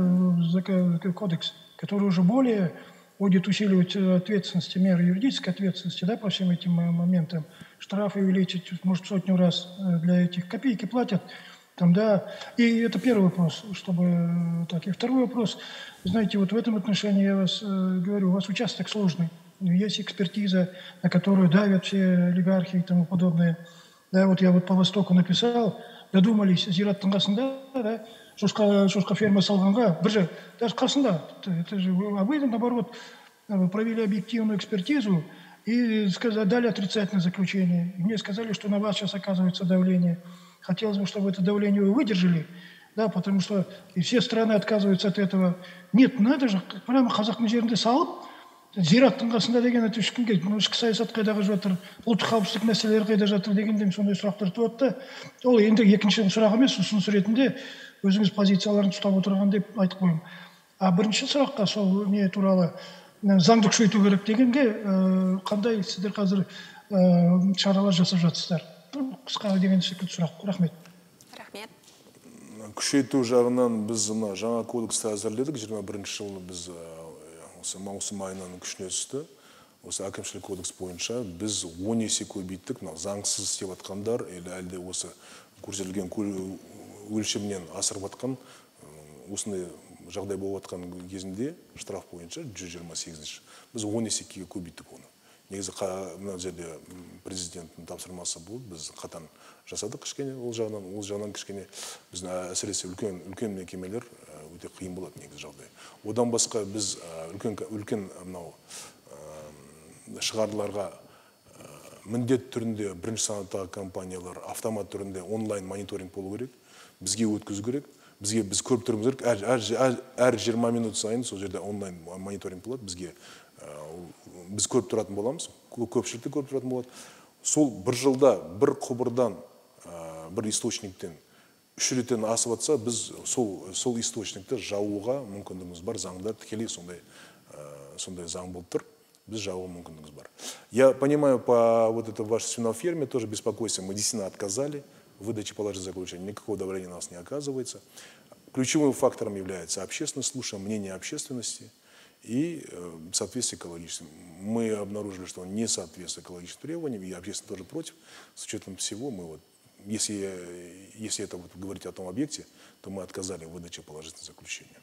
в кодекс, который уже более будет усиливать ответственности, меры юридической ответственности, да, по всем этим моментам. Штрафы увеличить, может, сотню раз для этих, копейки платят. Там, да. И это первый вопрос, чтобы так. И второй вопрос. Знаете, вот в этом отношении я вас э, говорю, у вас участок сложный. Есть экспертиза, на которую давят все олигархи и тому подобное. Да, вот я вот по Востоку написал, додумались, зираттың қасында, да, шошқа, шошқа ферма салғанға, бір же, даже қасында, это же, а вы, наоборот, провели объективную экспертизу и сказали, дали отрицательное заключение. И мне сказали, что на вас сейчас оказывается давление. Хотелось бы, чтобы это давление вы выдержали, да, потому что и все страны отказываются от этого. Нет, надо же, прямо қазақтың жерінде салып, зираттың қасында деген это ешкімге, ішкі саясат қайда жатыр, ұлттық қауіпсіздік мәселелері қайда жатыр дегендей сондай сұрақтар туады. Ол енді екінші сұрақ емес, ұсыныс ретінде өзіңіз позицияларын ұстап отырған деп айтып қоямын. А бірінші сұраққа сол не туралы заңды күшейту керек дегенге қандай сіздер қазір шаралар жасап жатсыздар? Қысқа деген секілді сұрақ. Рахмет. Рахмет. Күшейту жағынан біз жаңа кодексті әзірледік. жиырма бірінші жылы біз осы маусым айынан күшіне түсті. Осы әкімшілік кодекс бойынша біз он есе көбейттік. Заңсыз істеп жатқандар, әлде осы көрсетілген өлшемнен асырып жатқан осындай жағдай болып жатқан кезінде штраф бойынша жүз жиырма сегізінші. Біз он есеге көбейттік оны. Негізі мына жерде президенттің тапсырмасы болды, біз қатаң жасадық кішкене, ол жағынан, ол жағынан кішкене біздің әсіресе үлкен үлкен мекемелер өте қиын болады негізі жағдай. Одан басқа біз үлкен үлкен мынау шығарыларға міндет түрінде бірінші санаттағы компаниялар автомат түрінде онлайн мониторинг болу керек, бізге өткізу керек. Бізге біз көріп тұрмыз керек, әр жиырма минут сайын сол жерде онлайн мониторинг болады, бізге біз көріп тұратын боламыз, көпшілікті көріп тұратын болады. Сол бір жылда бір құбырдан, бір источниктен үш реттен асып атса, біз сол сол источникті жауға мүмкіндігіміз бар, заңда тікелей сондай сондай заң болып тұр, біз жауға мүмкіндігіміз бар. Я понимаю, по вот этой вашей свиноферме тоже беспокойство, мы действительно отказали в выдаче положительного заключения, никакого давления на нас не оказывается. Ключевым фактором является общественное слушание, мнение общественности и соответствие экологическим. Мы обнаружили, что он не соответствует экологическим требованиям, и общественность тоже против. С учетом всего, мы вот, если, если это вот говорить о том объекте, то мы отказали в выдаче положительного заключения.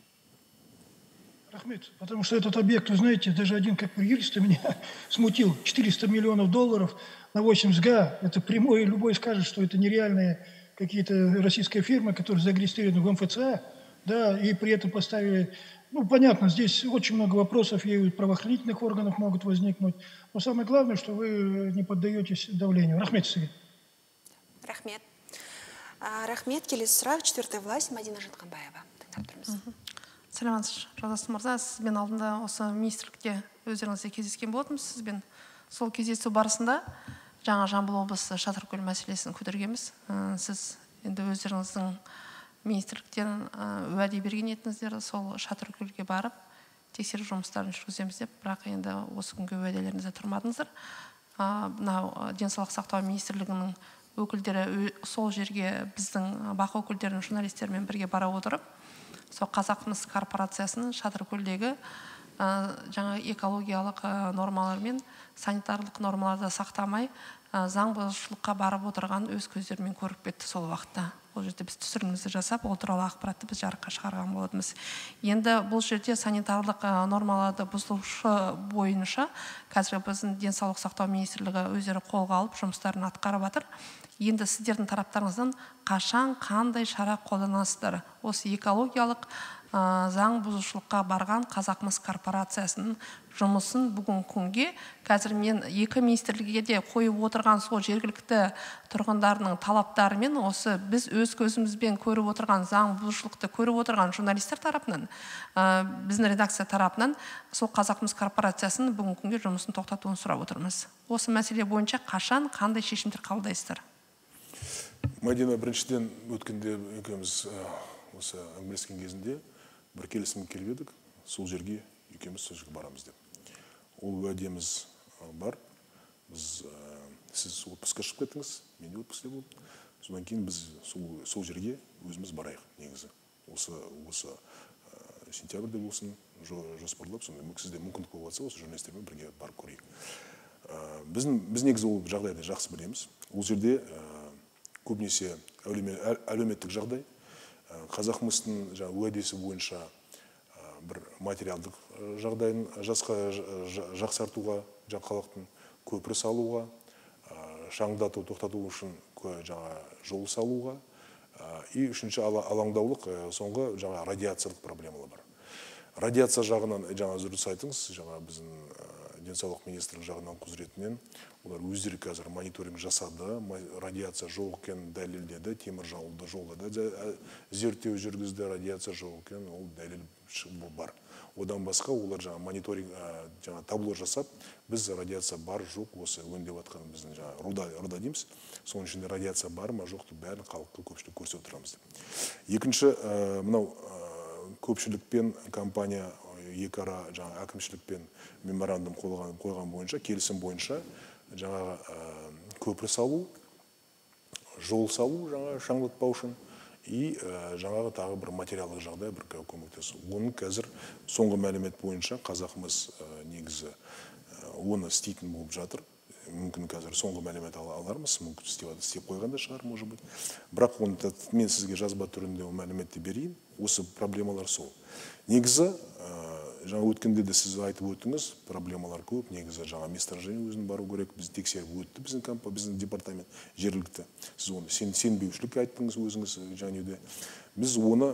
Рахмет, потому что этот объект, вы знаете, даже один как юрист меня смутил. четыреста миллионов долларов на восемьдесят га, это прямое, любой скажет, что это нереальные какие-то российские фирмы, которые зарегистрированы в эм эф цэ а, да, и при этом поставили, ну, понятно, здесь очень много вопросов, и у правоохранительных органов могут возникнуть, но самое главное, что вы не поддаетесь давлению. Рахмет, Сергей. Рахмет. Рахмет, келесі сұрақ, четвертая власть, Мадина Жатқанбаева. Сәлеметсіз, Жолдастың мырза, сізбен алдында осы министрлікте өздеріңізде кездескен болатынбыз. Сізбен сол кездесу барысында жаңа Жамбыл облысы Шатыркөл мәселесін көтергенбіз. Сіз енді өздеріңіздің министрліктен уәде берген едіңіздер, сол Шатыркөлге барып тексеру жұмыстарын жүргіземіз деп, бірақ енді осы күнгі уәделеріңізде тұрмадыңыздар. мынау денсаулық сақтау министрлігінің өкілдері сол жерге біздің бақ өкілдерінің журналистермен бірге бара отырып, сол Қазақмыс корпорациясының Шатыркөлдегі жаңа экологиялық нормалар мен санитарлық нормаларды сақтамай заң бұзушылыққа барып отырған өз көздерімен көріп кетті сол уақытта. Ол жерде біз түсірілімізді жасап, ол туралы ақпаратты біз жарыққа шығарған болатынбыз. Енді бұл жерде санитарлық нормаларды бұзушы бойынша қазір біздің денсаулық сақтау министрлігі өздері қолға алып жұмыстарын атқарып жатыр. Енді сіздердің тараптарыңыздан қашан қандай шара қолданасыздар? Осы экологиялық заң бұзушылыққа барған Қазақмыс корпорациясының жұмысын бүгін күнге қазір мен екі министрлікке де қойып отырған сол жергілікті тұрғындарының талаптарымен осы біз өз көзімізбен көріп отырған заң бұзушылықты көріп отырған журналистер тарапынан, біздің редакция тарапынан сол Қазақмыс корпорациясының бүгін күнге жұмысын тоқтатуын сұрап отырмыз. Осы мәселе бойынша қашан қандай шешімдер қабылдайсыздар? Мадина, біріншіден өткенде екеуміз осы әңгімелескен кезінде бір келісім келіп едік, сол жерге екеуміз сол жерге барамыз деп. Ол уәдеміз бар. Біз сіз отпускқа шығып кеттіңіз, мен де отпускте болдым. Содан кейін біз сол жерге өзіміз барайық негізі. Осы осы сентябрьде болсын жоспарлап, сонымен сізде мүмкіндік болып жатса, осы журналистермен бірге барып көрейік. Біз негізі ол жағдайды жақсы білеміз. Ол жерде көбінесе әлеуметтік жағдай, Қазақмыстың уәдесі бойынша бір материалдық жағдайын жақсартуға, халықтың көпір салуға, шаңдату, тоқтату үшін жол салуға, и үшінші алаңдаулық соңғы радиациялық проблемалы бар. Радиация жағынан дұрыс айтыңыз, біздің денсаулық министрлігі жағынан құзыретінен олар өздері қазір мониторинг жасады, радиация жоқ екенін дәлелдеді, темір жолды жолда зерттеу жүргізді, радиация жоқ екенін ол дәлел бар. Одан басқа олар мониторинг табло жасап, біз радиация бар, жоқ, осы өңдеп жатқан біздің руда дейміз, соның ішінде радиация бар ма, жоқты бәрін халыққа көпшілік көрсетіп отырамыз. Екінші, мынау көпшілікпен компания екі ара әкімшілікпен меморандум қойған бойынша, келісім бойынша жаңағы көпір салу, жол салу шаңдатпау үшін и жаңағы тағы бір материалдық жағдай бір көмектесу. Оның қазір соңғы мәлімет бойынша Қазақмыс негізі оны істейтін болып жатыр. Мүмкін қазір соңғы мәлімет алармыз, мүмкін істеп қойған да шығар, может быть. Бірақ мен сізге жазба түрінде мәліметті берейін. Осы проблемалар сол. Негізі жаңа өткенде де сіз айтып өттіңіз, проблемалар көп, негізі жаңа месторождение өзін бару керек, біз тексеріп өтті біздің компания, біздің департамент жергілікті. Сіз оны сенбеушілік айттыңыз өзіңіз жаңеуде. Біз оны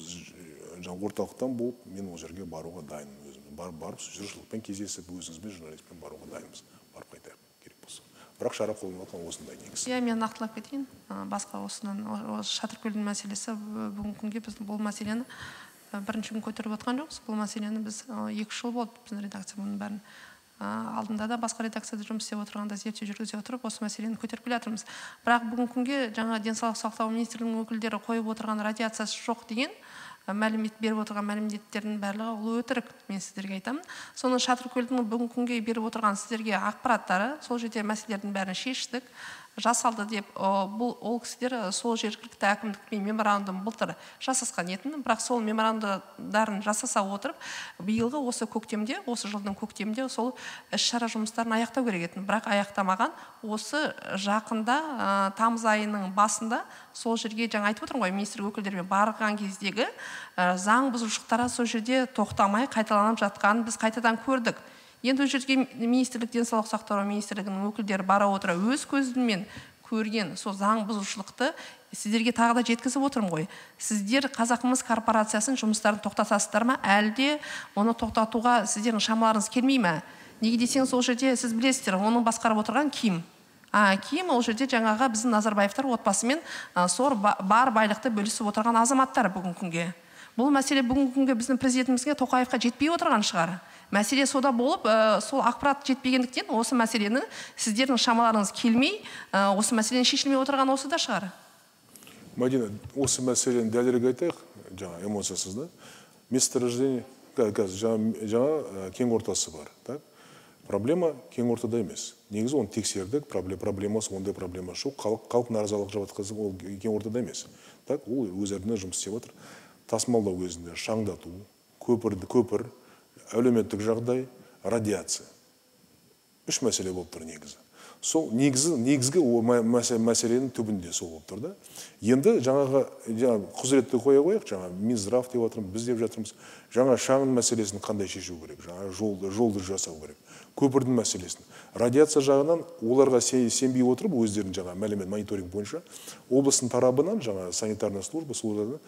орталықтан болып, мен ол жерге баруға дайынмын өзіміз. Барып, жұртшылықпен кездесіп, өзіңізбен журналистпен баруға дайынбыз. Барып қайтайық керек болса. Бірақ шара қолданылған осындай негізі. Иә, мен нақтылап кетейін. Басқа осынан Шатыркөлдің мәселесі бүгінгі күнге біз бұл мәселені бірінші күн көтеріп отқан жоқпыз. Бұл мәселені біз екі жыл болды біздің редакция мұның бәрін алдында да басқа редакцияда жұмыс істеп отырғанда зерттеу жүргізе отырып осы мәселені көтеріп келе жатырмыз. Бірақ бүгінгі күнге жаңа денсаулық сақтау министрлігінің өкілдері қойып отырған радиациясы жоқ деген мәлімет беріп отырған мәліметтердің барлығы ол өтірік, мен сіздерге айтамын. Соны Шатыркөлдің бүгінгі күнге беріп отырған сіздерге ақпараттары, сол жерде мәселелердің бәрін шештік, жасалды деп, бұл ол кісілер сол жергілікті әкімдікпен меморандум былтыр жасасқан етін, бірақ сол меморандумдарын жасаса отырып, биылғы осы көктемде, осы жылдың көктемде сол іс-шара жұмыстарын аяқтау керек етін, бірақ аяқтамаған. Осы жақында тамыз айының басында сол жерге жаңа айтып отырмын ғой, министр өкілдерімен барған кездегі заң бұзушылықтары сол жерде тоқтамай қайталанып жатқанын біз қайтадан көрдік. Енді ол жерге министрлік денсаулық сақтау министрлігінің өкілдері бара отыра өз көзімен көрген сол заң бұзушылықты сіздерге тағы да жеткізіп отырмын ғой. Сіздер Қазақмыс корпорациясының жұмыстарын тоқтатасыздар ма, әлде оны тоқтатуға сіздердің шамаларыңыз келмей ме? Неге десеңіз, ол жерде сіз білесіздер, оның басқарып отырған кім? Кім ол жерде жаңаға біздің Назарбаевтар отбасымен сор бар байлықты бөлісіп отырған азаматтар бүгінгі күнге. Бұл мәселе бүгінгі күнге біздің президентімізге Тоқаевқа жетпей отырған шығар. Мәселе сода болып, сол ақпарат жетпегендіктен осы мәселені сіздердің шамаларыңыз келмей, осы мәселені шешілмей отырған осы да шығар. Мадина, осы мәселені дәлірек айтайық, жаңа эмоциясыз да. Месторождение, жаңа кен ортасы бар. Проблема кең ортада емес. Негізі оны тексердік, проблемасы, ондай проблема жоқ. Халық наразылық жатқызып, ол кең ортада емес. Так, ол өздеріне жұмыс істеп отыр. Тасымалдау кезінде шаңдату, көпірді, көпір, әлеуметтік жағдай, радиация. Үш мәселе болып тұр негізі. Сол негізі, негізгі мәселенің түбінде сол болып тұр да. Енді жаңағы құзыретті қоя қояқ, жаңа Минздрав деп отырмыз, біз деп жатырмыз. Жаңа шағын мәселесін қандай шешу керек, жаңа жолды, жолды жасау керек. Көпірдің мәселесін. Радиация жағынан оларға сенбей отырып, өздерінің жаңа мәлімет мониторинг бойынша, облыстың тарабынан жаңа санитарная служба, солардан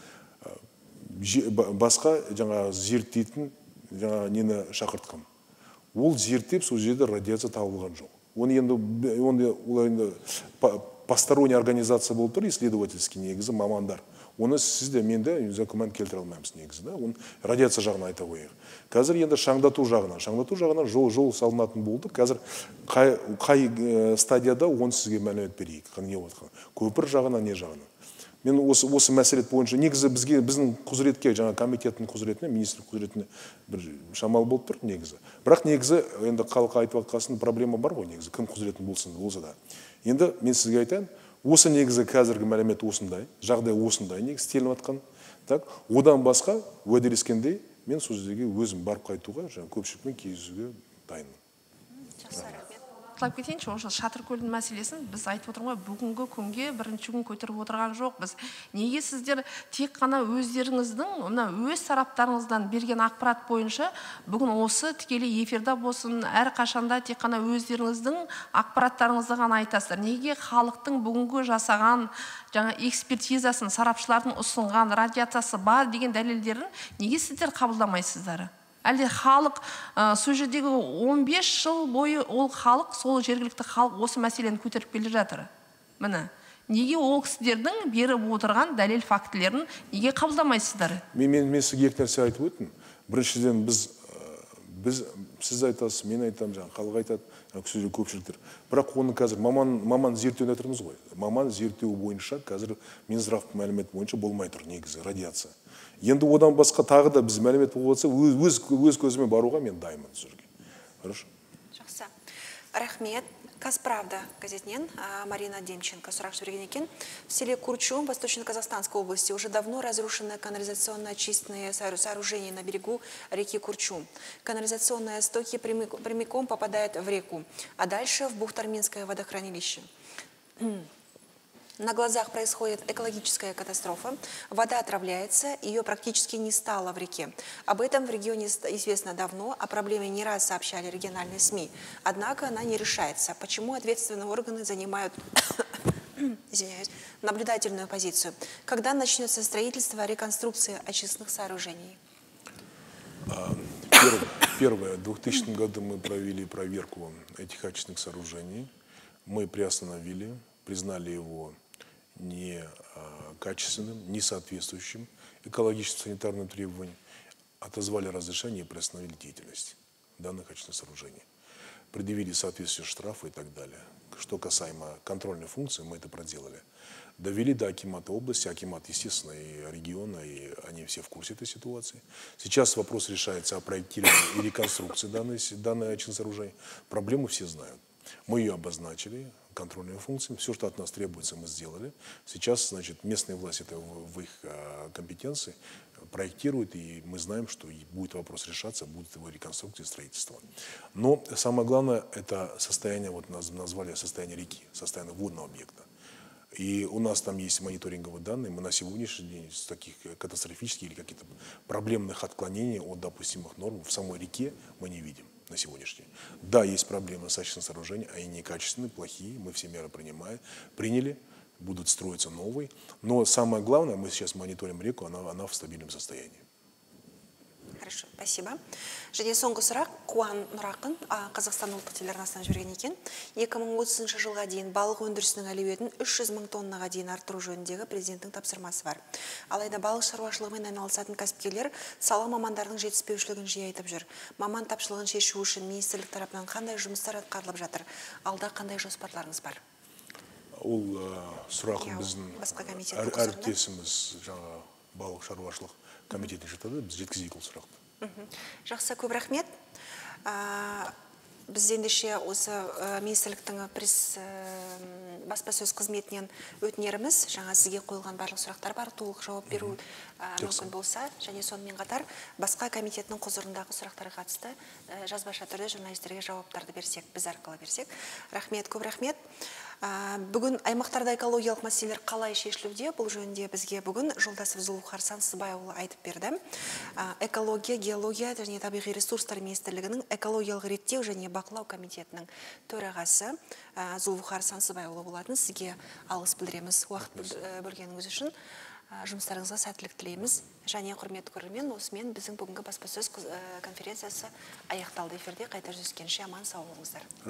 басқа жаңа зерттейтін жаңа нені шақыртқан. Ол зерттеп, сол жерде радиация табылған жоқ. Оны енді, олар енді посторонняя организация болып тұр, исследовательский негізі, мамандар. Оны сізде, менде күмән келтіре алмаймыз негізі. Оны радиация жағына айта қояйық. Қазір енді шаңдату жағынан, шаңдату жағынан жол, жол салынатын болды. Қазір қай, қай стадияда оны сізге мәлімет берейік. Көпір жағынан, не жағынан. Мен осы, осы мәселет бойынша негізі бізге, біздің құзыретке, жаңа комитеттің құзыретіне, министр құзыретіне бір шамал болып тұр негізі. Бірақ негізі, енді халыққа айтып атқасын проблема бар ғой негізі, кім құзыретін болсын, болса да. Енді мен сізге айтайын, осы негізі қазіргі мәлімет осындай, жағдай осындай негізі істелініп атқан. Так, одан басқа уәделескендей, мен сол жерге өзім барып қайтуға, жаңа көпшілікпен кездесуге дайынмын. Құлап кетейінші, осы Шатыркөлдің мәселесін біз айтып отырмыз, бүгінгі күнге бірінші күн көтеріп отырған жоқ. Біз неге сіздер тек қана өздеріңіздің, мына өз тараптарыңыздан берген ақпарат бойынша бүгін осы тікелей эфирда болсын, әр қашанда тек қана өздеріңіздің ақпараттарыңызды ғана айтасыздар. Неге халықтың бүгінгі жасаған жаңа экспертизасын, сарапшылардың ұсынған радиациясы бар деген дәлелдерін неге сіздер қабылдамайсыздар? Әлде халық, сол жердегі он бес жыл бойы ол халық, сол жергілікті халық осы мәселені көтеріп келе жатыр. Міне, неге ол кісілердің беріп отырған дәлел фактілерін неге қабылдамайсыздар? Мен, мен, мен сізге екі нәрсе айтып өттім. Біріншіден біз, біз, сіз айтасыз, мен айтам, жаңа халық айтады, көпшіліктер. Бірақ оны қазір маман, маман зерттеуін айтырмыз ғой. Маман зерттеу бойынша қазір Минздрав мәлімет бойынша болмай тұр негізі радиация. Енді одан басқа тағы да біз мәлімет болып отса, өз, өз көзімен баруға мен дайынмын жүрген. Хорошо? Жақсы. Рахмет. Казправда газетінен Марина Демченко сұрақ жіберген екен. В селе Курчум, Восточно-Казахстанской области, уже давно разрушены канализационно-очистные сооружения на берегу реки Курчум. Канализационные стоки прямиком попадают в реку, а дальше в Бухтарминское водохранилище. На глазах происходит экологическая катастрофа, вода отравляется, ее практически не стало в реке. Об этом в регионе известно давно, о проблеме не раз сообщали региональные СМИ. Однако она не решается. Почему ответственные органы занимают извиняюсь, наблюдательную позицию? Когда начнется строительство реконструкции очистных сооружений? Первое. В двухтысячном году мы провели проверку этих очистных сооружений. Мы приостановили, признали его некачественным, не соответствующим экологическим санитарным требованиям, отозвали разрешение и приостановили деятельность данных очистных сооружений. Предъявили соответствующие штрафы и так далее. Что касаемо контрольной функции, мы это проделали. Довели до акимата области, акимат, естественно, и региона, и они все в курсе этой ситуации. Сейчас вопрос решается о проектировании и реконструкции данной очистных сооружений. Проблему все знают. Мы ее обозначили контрольными функциями. Все, что от нас требуется, мы сделали. Сейчас, значит, местные власти, это в, в их а, компетенции, проектируют, и мы знаем, что будет вопрос решаться, будет его реконструкция и строительство. Но самое главное, это состояние, вот назвали состояние реки, состояние водного объекта. И у нас там есть мониторинговые данные, мы на сегодняшний день с таких катастрофических или каких-то проблемных отклонений от допустимых норм в самой реке мы не видим на сегодняшний день. Да, есть проблемы с очистным сооружением, они некачественные, плохие, мы все меры принимаем, приняли, будут строиться новые. Но самое главное, мы сейчас мониторим реку, она, она в стабильном состоянии. Хорошо, спасибо. Және соңғы сұрақ Қуан Нұрақын Қазақстан ұлттық телеарнасынан жіберген екен. екі мың отызыншы жылға дейін балық өндірісінің әлеуетін үш жүз мың тоннаға дейін арттыру жөніндегі президенттің тапсырмасы бар. Алайда балық шаруашылығымен айналысатын кәсіпкерлер сала мамандардың жетіспеушілігін жиі айтып жүр. Маман тапшылығын шешу үшін министрлік тарапынан қандай жұмыстар атқарылып жатыр? Алда қандай жоспарларыңыз бар? Ол сұрақ біздің әріптесіміз жаңа балық шаруашылық комитетіне жатады, біз жеткізейік ол сұрақты. Жақсы, көп рахмет. Біз ендеше осы министрліктің пресс баспасөз қызметінен өтінеріміз, жаңа сізге қойылған барлық сұрақтар бар, толық жауап беру мүмкін болса, және сонымен қатар басқа комитетінің құзырындағы сұрақтарға қатысты жазбаша түрде журналистерге жауаптарды берсек, біз арқылы берсек. Рахмет, көп рахмет. Бүгін аймақтарда экологиялық мәселелер қалай шешілуде? Бұл жөнінде бізге бүгін жолдасов Зұлухар Сансызбайұлы айтып берді. Экология, геология және табиғи ресурстар министрлігінің экологиялық реттеу және бақылау комитетінің төрағасы Зұлухар Сансызбайұлы болатын. Сізге алғыс білдіреміз уақыт бөлгеніңіз үшін. Жұмыстарыңызға сәттілік тілейміз. Және құрметті көрермен, осымен біздің бүгінгі баспасөз конференциясы аяқталды. Эфирде қайта жүздескенше аман сау болыңыздар.